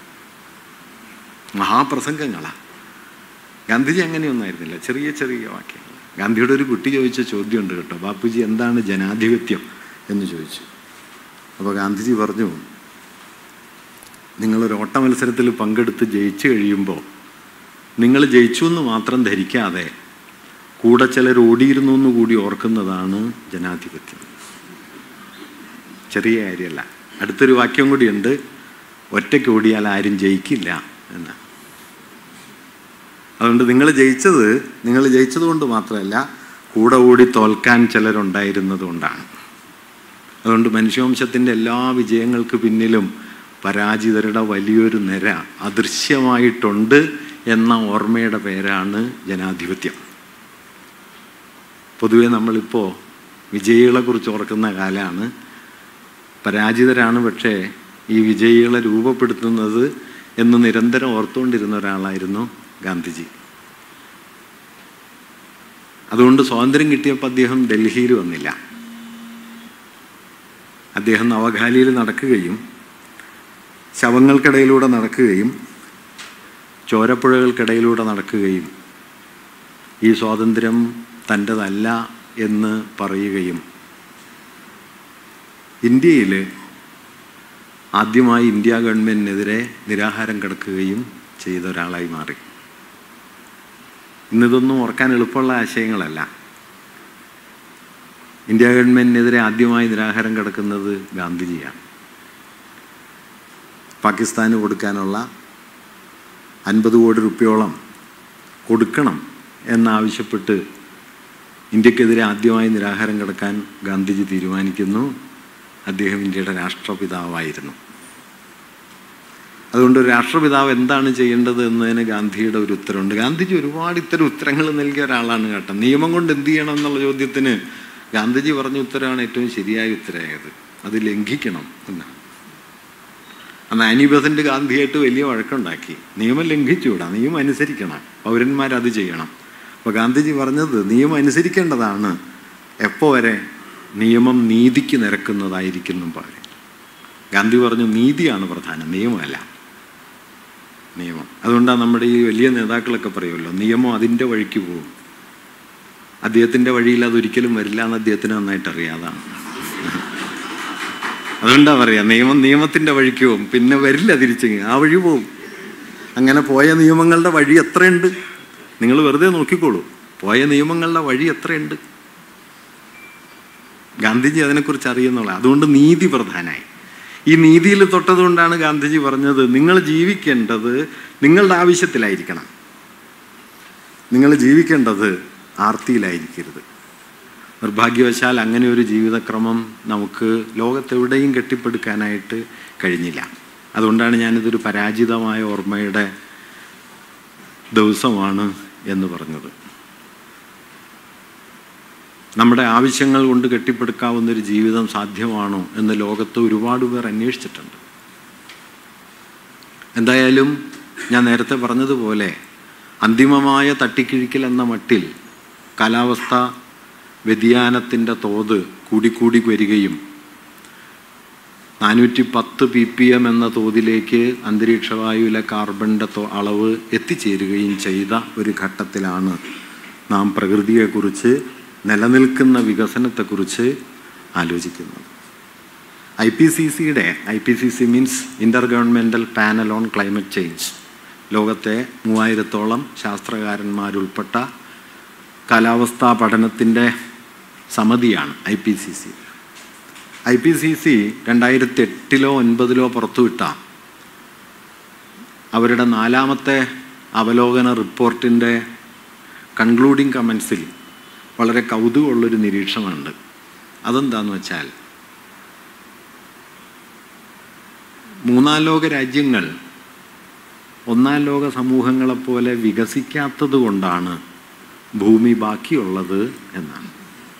മഹാപ്രസംഗങ്ങളാണ്. ഗാന്ധിജി അങ്ങനെയൊന്നായിരുന്നില്ല, ചെറിയ ചെറിയ വാക്യങ്ങൾ. ഗാന്ധിയുടെ ഒരു കുട്ടി ചോദിച്ച ചോദ്യമുണ്ട് കേട്ടോ, ബാപ്പുജി എന്താണ് ജനാധിപത്യം എന്ന് ചോദിച്ചു. അപ്പോൾ ഗാന്ധിജി പറഞ്ഞു, നിങ്ങളൊരു ഓട്ട മത്സരത്തിൽ പങ്കെടുത്ത് ജയിച്ചു കഴിയുമ്പോൾ നിങ്ങൾ ജയിച്ചു എന്ന് മാത്രം ധരിക്കാതെ കൂടെ ചിലർ ഓടിയിരുന്നു എന്ന് കൂടി ഓർക്കുന്നതാണ് ജനാധിപത്യം. ചെറിയ കാര്യമല്ല. അടുത്തൊരു വാക്യം കൂടിയുണ്ട്, ഒറ്റയ്ക്ക് ഓടിയാൽ ആരും ജയിക്കില്ല എന്ന്. അതുകൊണ്ട് നിങ്ങൾ ജയിച്ചത് നിങ്ങൾ ജയിച്ചത് കൊണ്ട് മാത്രമല്ല, കൂടെ ഓടി തോൽക്കാൻ ചിലരുണ്ടായിരുന്നത് കൊണ്ടാണ്. അതുകൊണ്ട് മനുഷ്യവംശത്തിൻ്റെ എല്ലാ വിജയങ്ങൾക്ക് പിന്നിലും പരാജിതരുടെ വലിയൊരു നിര അദൃശ്യമായിട്ടുണ്ട് എന്ന ഓർമ്മയുടെ പേരാണ് ജനാധിപത്യം. പൊതുവെ നമ്മളിപ്പോൾ വിജയികളെക്കുറിച്ച് ഓർക്കുന്ന കാലമാണ്. പരാജിതരാണ് പക്ഷേ ഈ വിജയികളെ രൂപപ്പെടുത്തുന്നത് എന്ന് നിരന്തരം ഓർത്തുകൊണ്ടിരുന്ന ഒരാളായിരുന്നു ഗാന്ധിജി. അതുകൊണ്ട് സ്വാതന്ത്ര്യം കിട്ടിയപ്പോൾ അദ്ദേഹം ഡൽഹിയിൽ വന്നില്ല. അദ്ദേഹം നവഖാലിയിൽ നടക്കുകയും ശവങ്ങൾക്കിടയിലൂടെ നടക്കുകയും ചോരപ്പുഴകൾക്കിടയിലൂടെ നടക്കുകയും ഈ സ്വാതന്ത്ര്യം തൻ്റെതല്ല എന്ന് പറയുകയും ഇന്ത്യയിൽ ആദ്യമായി ഇന്ത്യ ഗവൺമെൻറ്റിനെതിരെ നിരാഹാരം കിടക്കുകയും ചെയ്ത ഒരാളായി മാറി. ഇന്നിതൊന്നും ഓർക്കാൻ എളുപ്പമുള്ള ആശയങ്ങളല്ല. ഇന്ത്യ ഗവൺമെൻറ്റിനെതിരെ ആദ്യമായി നിരാഹാരം കിടക്കുന്നത് ഗാന്ധിജിയാണ്. പാകിസ്ഥാന് കൊടുക്കാനുള്ള അൻപത് കോടി റുപ്യോളം കൊടുക്കണം എന്നാവശ്യപ്പെട്ട് ഇന്ത്യക്കെതിരെ ആദ്യമായി നിരാഹാരം കിടക്കാൻ ഗാന്ധിജി തീരുമാനിക്കുന്നു. അദ്ദേഹം ഇന്ത്യയുടെ രാഷ്ട്രപിതാവായിരുന്നു. അതുകൊണ്ട് ഒരു രാഷ്ട്രപിതാവ് എന്താണ് ചെയ്യേണ്ടത് എന്നതിന് ഗാന്ധിയുടെ ഒരു ഉത്തരവുണ്ട്. ഗാന്ധിജി ഒരുപാട് ഇത്തരം ഉത്തരങ്ങൾ നൽകിയ ഒരാളാണ് കേട്ടോ. നിയമം കൊണ്ട് എന്ത് ചെയ്യണം എന്നുള്ള ചോദ്യത്തിന് ഗാന്ധിജി പറഞ്ഞ ഉത്തരവാണ് ഏറ്റവും ശരിയായ ഉത്തരമായത്, അത് ലംഘിക്കണം എന്നാണ്. അന്ന് ആനി ബസന്റ് ഗാന്ധിയായിട്ട് വലിയ വഴക്കുണ്ടാക്കി. നിയമം ലംഘിച്ചുകൂടാ, നിയമം അനുസരിക്കണം, പൗരന്മാരത് ചെയ്യണം. അപ്പോൾ ഗാന്ധിജി പറഞ്ഞത് നിയമം അനുസരിക്കേണ്ടതാണ്. എപ്പോൾ വരെ? നിയമം നീതിക്ക് നിരക്കുന്നതായിരിക്കുന്നു പറയും. ഗാന്ധി പറഞ്ഞു നീതിയാണ് പ്രധാനം, നിയമമല്ല. നിയമം. അതുകൊണ്ടാണ് നമ്മുടെ ഈ വലിയ നേതാക്കളൊക്കെ പറയുമല്ലോ, നിയമം അതിൻ്റെ വഴിക്ക് പോകും, അദ്ദേഹത്തിൻ്റെ വഴിയിൽ അതൊരിക്കലും വരില്ല എന്ന് അദ്ദേഹത്തിന് നന്നായിട്ട് അറിയാതാണ്. അതുകൊണ്ടാണ് പറയാ, നിയമം നിയമത്തിൻ്റെ വഴിക്ക് പോകും, പിന്നെ വരില്ല തിരിച്ച്, ആ വഴി പോകും. അങ്ങനെ പോയ നിയമങ്ങളുടെ വഴി എത്രയുണ്ട് നിങ്ങൾ വെറുതെ നോക്കിക്കോളൂ. പോയ നിയമങ്ങളുടെ വഴി എത്രയുണ്ട്. ഗാന്ധിജി അതിനെക്കുറിച്ച് അറിയുന്നുള്ള. അതുകൊണ്ട് നീതി പ്രധാനമായി. ഈ നീതിയിൽ തൊട്ടതുകൊണ്ടാണ് ഗാന്ധിജി പറഞ്ഞത്, നിങ്ങൾ ജീവിക്കേണ്ടത് നിങ്ങളുടെ ആവശ്യത്തിലായിരിക്കണം, നിങ്ങൾ ജീവിക്കേണ്ടത് ആർത്തിയിലായിരിക്കരുത്. നിർഭാഗ്യവശാൽ അങ്ങനെ ഒരു ജീവിതക്രമം നമുക്ക് ലോകത്തെവിടെയും കെട്ടിപ്പടുക്കാനായിട്ട് കഴിഞ്ഞില്ല. അതുകൊണ്ടാണ് ഞാനിതൊരു പരാജിതമായ ഓർമ്മയുടെ ദിവസമാണ് എന്ന് പറഞ്ഞത്. നമ്മുടെ ആവശ്യങ്ങൾ കൊണ്ട് കെട്ടിപ്പടുക്കാവുന്നൊരു ജീവിതം സാധ്യമാണോ എന്ന് ലോകത്ത് ഒരുപാട് പേർ അന്വേഷിച്ചിട്ടുണ്ട്. എന്തായാലും ഞാൻ നേരത്തെ പറഞ്ഞതുപോലെ അന്തിമമായ തട്ടിക്കിഴിക്കൽ എന്ന മട്ടിൽ കാലാവസ്ഥ വ്യതിയാനത്തിൻ്റെ തോത് കൂടിക്കൂടി വരികയും നാനൂറ്റി പത്ത് പി പി എം എന്ന തോതിലേക്ക് അന്തരീക്ഷവായുവിലെ കാർബണിൻ്റെ അളവ് എത്തിച്ചേരുകയും ചെയ്ത ഒരു ഘട്ടത്തിലാണ് നാം പ്രകൃതിയെക്കുറിച്ച്, നിലനിൽക്കുന്ന വികസനത്തെക്കുറിച്ച് ആലോചിക്കുന്നത്. ഐ പി സി സിയുടെ I P C C means intergovernmental panel on climate change, ലോകത്തെ മൂവായിരത്തോളം ശാസ്ത്രകാരന്മാരുൾപ്പെട്ട കാലാവസ്ഥാ പഠനത്തിൻ്റെ സമിതിയാണ് I P C C. I P C C രണ്ടായിരത്തി എട്ടിലോ ഒൻപതിലോ പുറത്തുവിട്ട അവരുടെ നാലാമത്തെ അവലോകന റിപ്പോർട്ടിൻ്റെ കൺക്ലൂഡിങ് കമൻസിൽ വളരെ കൗതുകമുള്ളൊരു നിരീക്ഷണമുണ്ട്. അതെന്താണെന്ന് വെച്ചാൽ, മൂന്നാം ലോക രാജ്യങ്ങൾ ഒന്നാം ലോക സമൂഹങ്ങളെപ്പോലെ വികസിക്കാത്തത് കൊണ്ടാണ് ഭൂമി ബാക്കിയുള്ളത് എന്നാണ്.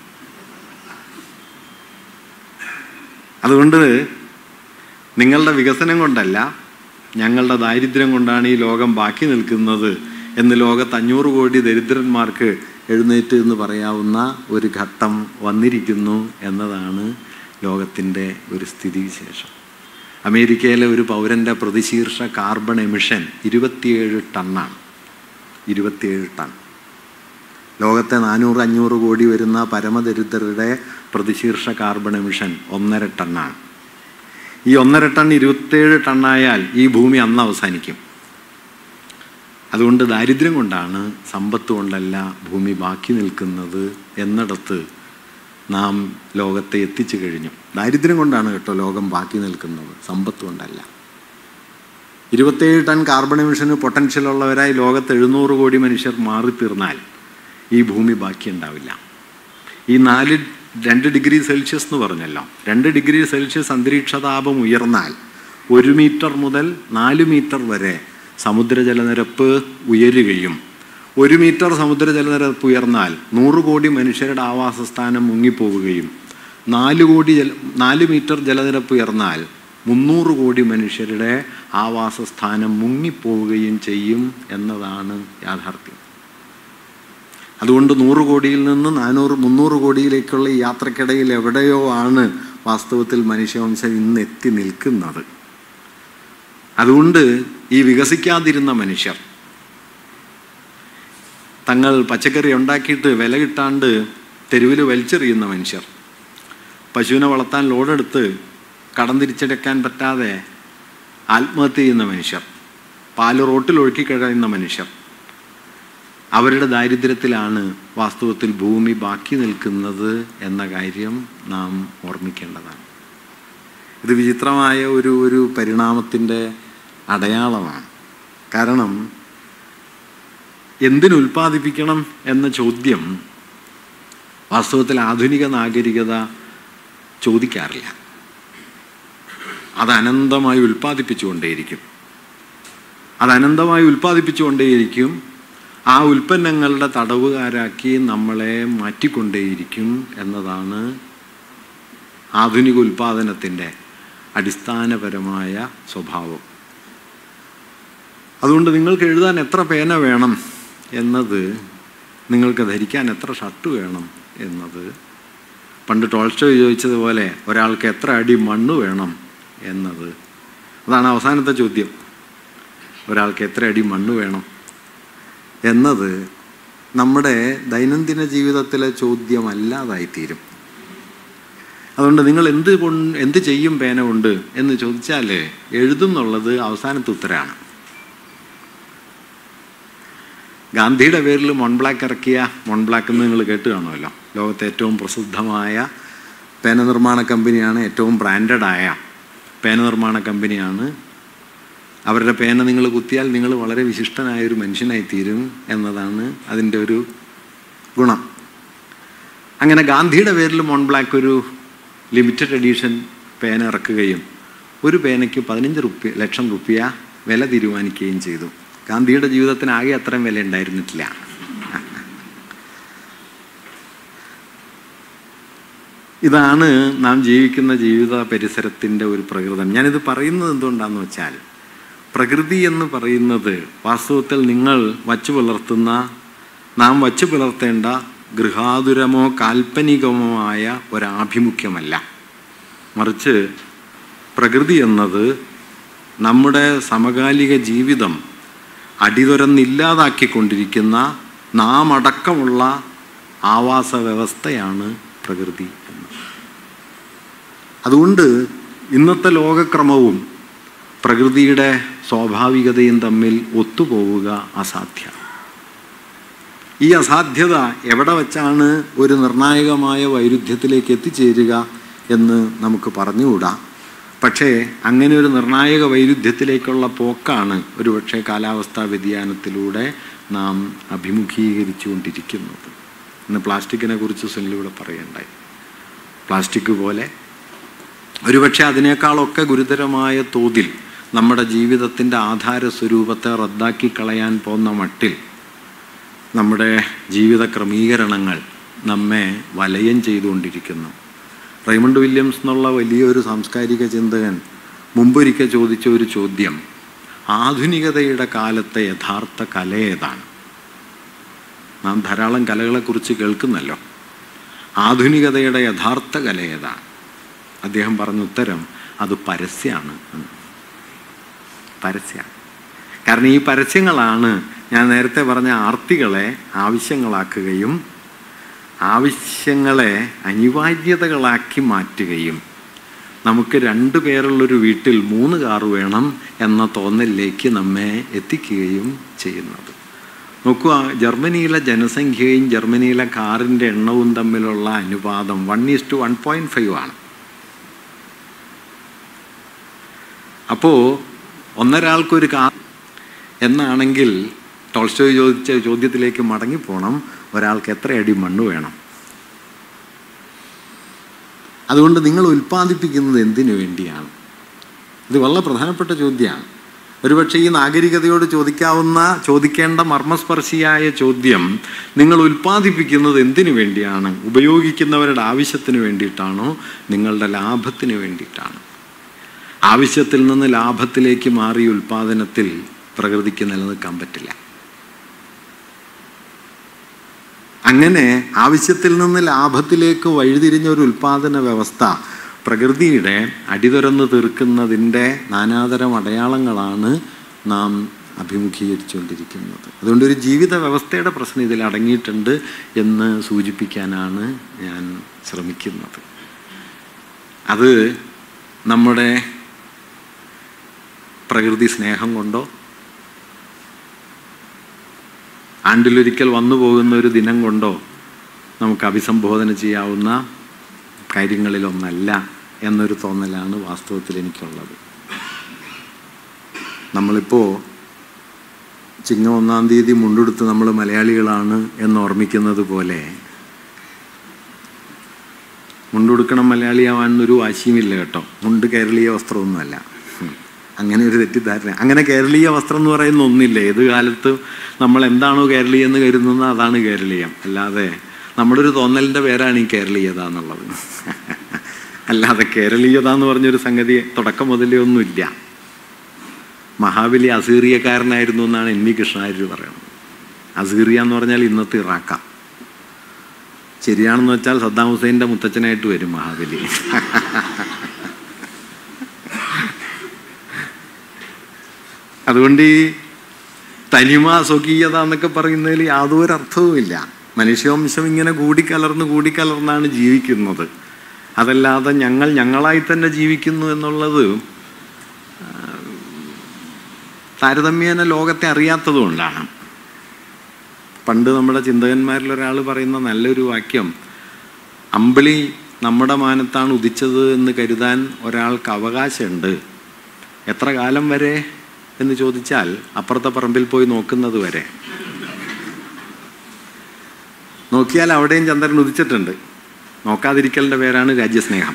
അതുകൊണ്ട് നിങ്ങളുടെ വികസനം കൊണ്ടല്ല, ഞങ്ങളുടെ ദാരിദ്ര്യം കൊണ്ടാണ് ഈ ലോകം ബാക്കി നിൽക്കുന്നത് എന്ന് ലോകത്ത് അഞ്ഞൂറ് കോടി ദരിദ്രന്മാർക്ക് എഴുന്നേറ്റ് എന്ന് പറയാവുന്ന ഒരു ഘട്ടം വന്നിരിക്കുന്നു എന്നതാണ് ലോകത്തിൻ്റെ ഒരു സ്ഥിതിവിശേഷം. അമേരിക്കയിലെ ഒരു പൗരൻ്റെ പ്രതിശീർഷ കാർബൺ എമിഷൻ ഇരുപത്തിയേഴ് ടണ്ണാണ്. ഇരുപത്തിയേഴ് ടൺ. ലോകത്തെ നാനൂറ് അഞ്ഞൂറ് കോടി വരുന്ന പരമദരിദ്രരുടെ പ്രതിശീർഷ കാർബൺ എമിഷൻ ഒന്നര ടണ്ണാണ്. ഈ ഒന്നര ടൺ ഇരുപത്തേഴ് ടണ്ണായാൽ ഈ ഭൂമി അന്ന് അവസാനിക്കും. അതുകൊണ്ട് ദാരിദ്ര്യം കൊണ്ടാണ്, സമ്പത്ത് കൊണ്ടല്ല ഭൂമി ബാക്കി നിൽക്കുന്നത് എന്നിടത്ത് നാം ലോകത്തെ എത്തിച്ചു കഴിഞ്ഞു. ദാരിദ്ര്യം കൊണ്ടാണ് കേട്ടോ ലോകം ബാക്കി നിൽക്കുന്നത്, സമ്പത്ത് കൊണ്ടല്ല. ഇരുപത്തേഴ് ടൺ കാർബൺ എമിഷന് പൊട്ടൻഷ്യലുള്ളവരായി ലോകത്ത് എഴുന്നൂറ് കോടി മനുഷ്യർ മാറിത്തീർന്നാൽ ഈ ഭൂമി ബാക്കി ഉണ്ടാവില്ല. ഈ നാല് രണ്ട് ഡിഗ്രി സെൽഷ്യസ് എന്ന് പറഞ്ഞല്ലോ, രണ്ട് ഡിഗ്രി സെൽഷ്യസ് അന്തരീക്ഷ താപം ഉയർന്നാൽ ഒരു മീറ്റർ മുതൽ നാല് മീറ്റർ വരെ സമുദ്രജലനിരപ്പ് ഉയരുകയും ഒരു മീറ്റർ സമുദ്രജലനിരപ്പ് ഉയർന്നാൽ നൂറ് കോടി മനുഷ്യരുടെ ആവാസസ്ഥാനം മുങ്ങിപ്പോവുകയും നാല് കോടി ജല നാല് മീറ്റർ ജലനിരപ്പ് ഉയർന്നാൽ മുന്നൂറ് കോടി മനുഷ്യരുടെ ആവാസസ്ഥാനം മുങ്ങിപ്പോവുകയും ചെയ്യും എന്നതാണ് യാഥാർത്ഥ്യം. അതുകൊണ്ട് നൂറ് കോടിയിൽ നിന്ന് നാനൂറ് മുന്നൂറ് കോടിയിലേക്കുള്ള ഈ യാത്രക്കിടയിൽ എവിടെയോ ആണ് വാസ്തവത്തിൽ മനുഷ്യവംശം ഇന്ന് എത്തി നിൽക്കുന്നത്. അതുകൊണ്ട് ഈ വികസിക്കാതിരുന്ന മനുഷ്യർ, തങ്ങൾ പച്ചക്കറി ഉണ്ടാക്കിയിട്ട് വില കിട്ടാണ്ട് തെരുവിൽ വലിച്ചെറിയുന്ന മനുഷ്യർ, പശുവിനെ വളർത്താൻ ലോഡെടുത്ത് കടം തിരിച്ചടക്കാൻ പറ്റാതെ ആത്മഹത്യ ചെയ്യുന്ന മനുഷ്യർ, പാല് റോട്ടിൽ ഒഴുക്കി കഴിയുന്ന മനുഷ്യർ, അവരുടെ ദാരിദ്ര്യത്തിലാണ് വാസ്തവത്തിൽ ഭൂമി ബാക്കി നിൽക്കുന്നത് എന്ന കാര്യം നാം ഓർമ്മിക്കേണ്ടതാണ്. ഇത് വിചിത്രമായ ഒരു ഒരു പരിണാമത്തിൻ്റെ അടയാളമാണ്. കാരണം എന്തിനുൽപ്പാദിപ്പിക്കണം എന്ന ചോദ്യം വാസ്തവത്തിൽ ആധുനിക നാഗരികത ചോദിക്കാറില്ല. അത് അനന്തമായി ഉൽപ്പാദിപ്പിച്ചുകൊണ്ടേയിരിക്കും. അത് അനന്തമായി ഉൽപ്പാദിപ്പിച്ചുകൊണ്ടേയിരിക്കും. ആ ഉൽപ്പന്നങ്ങളുടെ തടവുകാരാക്കി നമ്മളെ മാറ്റിക്കൊണ്ടേയിരിക്കും എന്നതാണ് ആധുനിക ഉൽപ്പാദനത്തിൻ്റെ അടിസ്ഥാനപരമായ സ്വഭാവം. അതുകൊണ്ട് നിങ്ങൾക്ക് എഴുതാൻ എത്ര പേന വേണം എന്നത്, നിങ്ങൾക്ക് ധരിക്കാൻ എത്ര ഷർട്ട് വേണം എന്നത്, പണ്ട് ടോൾസ്റ്റോയ് ചോദിച്ചതുപോലെ ഒരാൾക്ക് എത്ര അടി മണ്ണ് വേണം എന്നത്, അതാണ് അവസാനത്തെ ചോദ്യം. ഒരാൾക്ക് എത്ര അടി മണ്ണ് വേണം എന്നത് നമ്മുടെ ദൈനംദിന ജീവിതത്തിലെ ചോദ്യമല്ലാതായിത്തീരും. അതുകൊണ്ട് നിങ്ങൾ എന്ത് കൊണ്ട് എന്ത് ചെയ്യും പേന കൊണ്ട് എന്ന് ചോദിച്ചാൽ എഴുതും എന്നുള്ളത് അവസാനത്തെ ഉത്തരമാണ്. ഗാന്ധിയുടെ പേരിൽ മോൺബ്ലാക്ക് ഇറക്കിയ മോൺബ്ലാക്ക് എന്ന് നിങ്ങൾ കേട്ട് കാണുമല്ലോ. ലോകത്തെ ഏറ്റവും പ്രസിദ്ധമായ പേന നിർമ്മാണ കമ്പനിയാണ്, ഏറ്റവും ബ്രാൻഡഡായ പേന നിർമ്മാണ കമ്പനിയാണ്. അവരുടെ പേന നിങ്ങൾ കുത്തിയാൽ നിങ്ങൾ വളരെ വിശിഷ്ടനായൊരു മനുഷ്യനായിത്തീരും എന്നതാണ് അതിൻ്റെ ഒരു ഗുണം. അങ്ങനെ ഗാന്ധിയുടെ പേരിൽ മോൺബ്ലാക്ക് ഒരു ലിമിറ്റഡ് എഡീഷൻ പേന ഇറക്കുകയും ഒരു പേനയ്ക്ക് പതിനഞ്ച് റുപ്യ ലക്ഷം റുപ്യ വില തീരുമാനിക്കുകയും ചെയ്തു. ഗാന്ധിയുടെ ജീവിതത്തിന് ആകെ അത്രയും വില ഉണ്ടായിരുന്നിട്ടില്ല. ഇതാണ് നാം ജീവിക്കുന്ന ജീവിത പരിസരത്തിൻ്റെ ഒരു പ്രകൃതം. ഞാനിത് പറയുന്നത് എന്തുകൊണ്ടാണെന്ന് വെച്ചാൽ, പ്രകൃതി എന്ന് പറയുന്നത് വാസ്തവത്തിൽ നിങ്ങൾ വച്ചു പുലർത്തുന്ന, നാം വച്ചു പുലർത്തേണ്ട ഗൃഹാതുരമോ കാൽപ്പനികമോ ആയ ഒരാഭിമുഖ്യമല്ല. മറിച്ച് പ്രകൃതി എന്നത് നമ്മുടെ സമകാലിക ജീവിതം അടിതുരന്നില്ലാതാക്കിക്കൊണ്ടിരിക്കുന്ന നാം അടക്കമുള്ള ആവാസ വ്യവസ്ഥയാണ് പ്രകൃതി എന്ന്. അതുകൊണ്ട് ഇന്നത്തെ ലോകക്രമവും പ്രകൃതിയുടെ സ്വാഭാവികതയും തമ്മിൽ ഒത്തുപോവുക അസാധ്യമാണ്. ഈ അസാധ്യത എവിടെ വച്ചാണ് ഒരു നിർണായകമായ വൈരുദ്ധ്യത്തിലേക്ക് എത്തിച്ചേരുക എന്ന് നമുക്ക് പറഞ്ഞുകൂടാ. പക്ഷേ അങ്ങനെ ഒരു നിർണായക വൈരുദ്ധ്യത്തിലേക്കുള്ള പോക്കാണ് ഒരുപക്ഷെ കാലാവസ്ഥാ വ്യതിയാനത്തിലൂടെ നാം അഭിമുഖീകരിച്ചു കൊണ്ടിരിക്കുന്നത്. ഇന്ന് പ്ലാസ്റ്റിക്കിനെ കുറിച്ച് സുനിലൂടെ പറയണ്ടായി. പ്ലാസ്റ്റിക് പോലെ ഒരുപക്ഷെ അതിനേക്കാളൊക്കെ ഗുരുതരമായ തോതിൽ നമ്മുടെ ജീവിതത്തിൻ്റെ ആധാര സ്വരൂപത്തെ റദ്ദാക്കി കളയാൻ പോകുന്ന മട്ടിൽ നമ്മുടെ ജീവിത ക്രമീകരണങ്ങൾ നമ്മെ വലയം ചെയ്തുകൊണ്ടിരിക്കുന്നു. റൈമണ്ട് വില്യംസ് എന്നുള്ള വലിയൊരു സാംസ്കാരിക ചിന്തകൻ മുമ്പൊരിക്കൽ ചോദിച്ച ഒരു ചോദ്യം, ആധുനികതയുടെ കാലത്തെ യഥാർത്ഥ കല ഏതാണ്? നാം ധാരാളം കലകളെക്കുറിച്ച് കേൾക്കുന്നല്ലോ. ആധുനികതയുടെ യഥാർത്ഥ കല ഏതാണ്? അദ്ദേഹം പറഞ്ഞ ഉത്തരം അത് പരസ്യമാണ്. പരസ്യമാണ്. കാരണം ഈ പരസ്യങ്ങളാണ് ഞാൻ നേരത്തെ പറഞ്ഞ ആർത്തികളെ ആവശ്യങ്ങളാക്കുകയും ആവശ്യങ്ങളെ അനിവാര്യതകളാക്കി മാറ്റുകയും നമുക്ക് രണ്ടു പേരുള്ളൊരു വീട്ടിൽ മൂന്ന് കാർ വേണം എന്ന തോന്നലിലേക്ക് നമ്മെ എത്തിക്കുകയും ചെയ്യുന്നത്. നോക്കുക, ജർമ്മനിയിലെ ജനസംഖ്യയും ജർമ്മനിയിലെ കാറിൻ്റെ എണ്ണവും തമ്മിലുള്ള അനുപാതം one is to one point five ആണ്. അപ്പോൾ ഒന്നൊരാൾക്കൊരു കാർ എന്നാണെങ്കിൽ ടോൾസ്റ്റോയ് ചോദിച്ച ചോദ്യത്തിലേക്ക് മടങ്ങിപ്പോണം, ഒരാൾക്ക് എത്ര അടി മണ്ണ് വേണം? അതുകൊണ്ട് നിങ്ങൾ ഉൽപ്പാദിപ്പിക്കുന്നത് എന്തിനു വേണ്ടിയാണ്? ഇത് വളരെ പ്രധാനപ്പെട്ട ചോദ്യമാണ്. ഒരുപക്ഷെ ഈ നാഗരികതയോട് ചോദിക്കാവുന്ന ചോദിക്കേണ്ട മർമ്മസ്പർശിയായ ചോദ്യം, നിങ്ങൾ ഉൽപ്പാദിപ്പിക്കുന്നത് എന്തിനു വേണ്ടിയാണ്? ഉപയോഗിക്കുന്നവരുടെ ആവശ്യത്തിന് വേണ്ടിയിട്ടാണോ, നിങ്ങളുടെ ലാഭത്തിന് വേണ്ടിയിട്ടാണ്? ആവശ്യത്തിൽ നിന്ന് ലാഭത്തിലേക്ക് മാറിയ ഉൽപ്പാദനത്തിൽ പ്രകൃതിക്ക് നിലനിൽക്കാൻ പറ്റില്ല. അങ്ങനെ ആവശ്യത്തിൽ നിന്ന് ലാഭത്തിലേക്ക് വഴിതിരിഞ്ഞ ഒരു ഉൽപ്പാദന വ്യവസ്ഥ പ്രകൃതിയുടെ അടിതുരന്ന് തീർക്കുന്നതിൻ്റെ നാനാതരം അടയാളങ്ങളാണ് നാം അഭിമുഖീകരിച്ചുകൊണ്ടിരിക്കുന്നത്. അതുകൊണ്ട് ഒരു ജീവിത വ്യവസ്ഥയുടെ പ്രശ്നം ഇതിൽ അടങ്ങിയിട്ടുണ്ട് എന്ന് സൂചിപ്പിക്കാനാണ് ഞാൻ ശ്രമിക്കുന്നത്. അത് നമ്മുടെ പ്രകൃതി സ്നേഹം കൊണ്ടോ ആണ്ടിലൊരിക്കൽ വന്നു പോകുന്ന ഒരു ദിനം കൊണ്ടോ നമുക്ക് അഭിസംബോധന ചെയ്യാവുന്ന കാര്യങ്ങളിലൊന്നല്ല എന്നൊരു തോന്നലാണ് വാസ്തവത്തിൽ എനിക്കുള്ളത്. നമ്മളിപ്പോൾ ചിങ്ങം ഒന്നാം തീയതി മുണ്ടെടുത്ത് നമ്മൾ മലയാളികളാണ് എന്ന് ഓർമ്മിക്കുന്നത് പോലെ മുണ്ടുടുക്കണം മലയാളിയാവാനൊരു വാശിയുമില്ല കേട്ടോ. മുണ്ട് കേരളീയ വസ്ത്രമൊന്നുമല്ല. അങ്ങനെ ഒരു തെറ്റിദ്ധാരണ. അങ്ങനെ കേരളീയ വസ്ത്രം എന്ന് പറയുന്ന ഒന്നില്ല. ഏത് കാലത്ത് നമ്മൾ എന്താണോ കേരളീയം എന്ന് കരുതുന്നത് അതാണ് കേരളീയം. അല്ലാതെ നമ്മുടെ ഒരു തോന്നലിൻ്റെ പേരാണ് ഈ കേരളീയത എന്നുള്ളത്. അല്ലാതെ കേരളീയത എന്ന് പറഞ്ഞൊരു സംഗതി തുടക്കം മുതലേ ഒന്നുമില്ല. മഹാബലി അസീറിയക്കാരനായിരുന്നു എന്നാണ് എൻ വി കൃഷ്ണാര്യർ പറയുന്നത്. അസീറിയ എന്ന് പറഞ്ഞാൽ ഇന്നത്തെ ഇറാഖ. ശരിയാണെന്ന് വെച്ചാൽ സദ്ദാം ഹുസൈൻ്റെ മുത്തച്ഛനായിട്ട് വരും മഹാബലി. അതുകൊണ്ട് ഈ തനിമ സ്വകീയത എന്നൊക്കെ പറയുന്നതിൽ യാതൊരു അർത്ഥവുമില്ല. മനുഷ്യവംശം ഇങ്ങനെ കൂടിക്കലർന്ന് കൂടിക്കലർന്നാണ് ജീവിക്കുന്നത്. അതല്ലാതെ ഞങ്ങൾ ഞങ്ങളായി തന്നെ ജീവിക്കുന്നു എന്നുള്ളത് താരതമ്യേന ലോകത്തെ അറിയാത്തത് കൊണ്ടാണ്. പണ്ട് നമ്മുടെ ചിന്തകന്മാരിലൊരാൾ പറയുന്ന നല്ലൊരു വാക്യം, അമ്പിളി നമ്മുടെ മാനത്താണ് ഉദിച്ചത് എന്ന് കരുതാൻ ഒരാൾക്ക് അവകാശമുണ്ട്. എത്ര കാലം വരെ എന്ന് ചോദിച്ചാൽ അപ്പുറത്തെ പറമ്പിൽ പോയി നോക്കുന്നത് വരെ. നോക്കിയാൽ അവിടെയും ചന്ദ്രൻ ഉദിച്ചിട്ടുണ്ട്. നോക്കാതിരിക്കലിൻ്റെ പേരാണ് രാജ്യസ്നേഹം.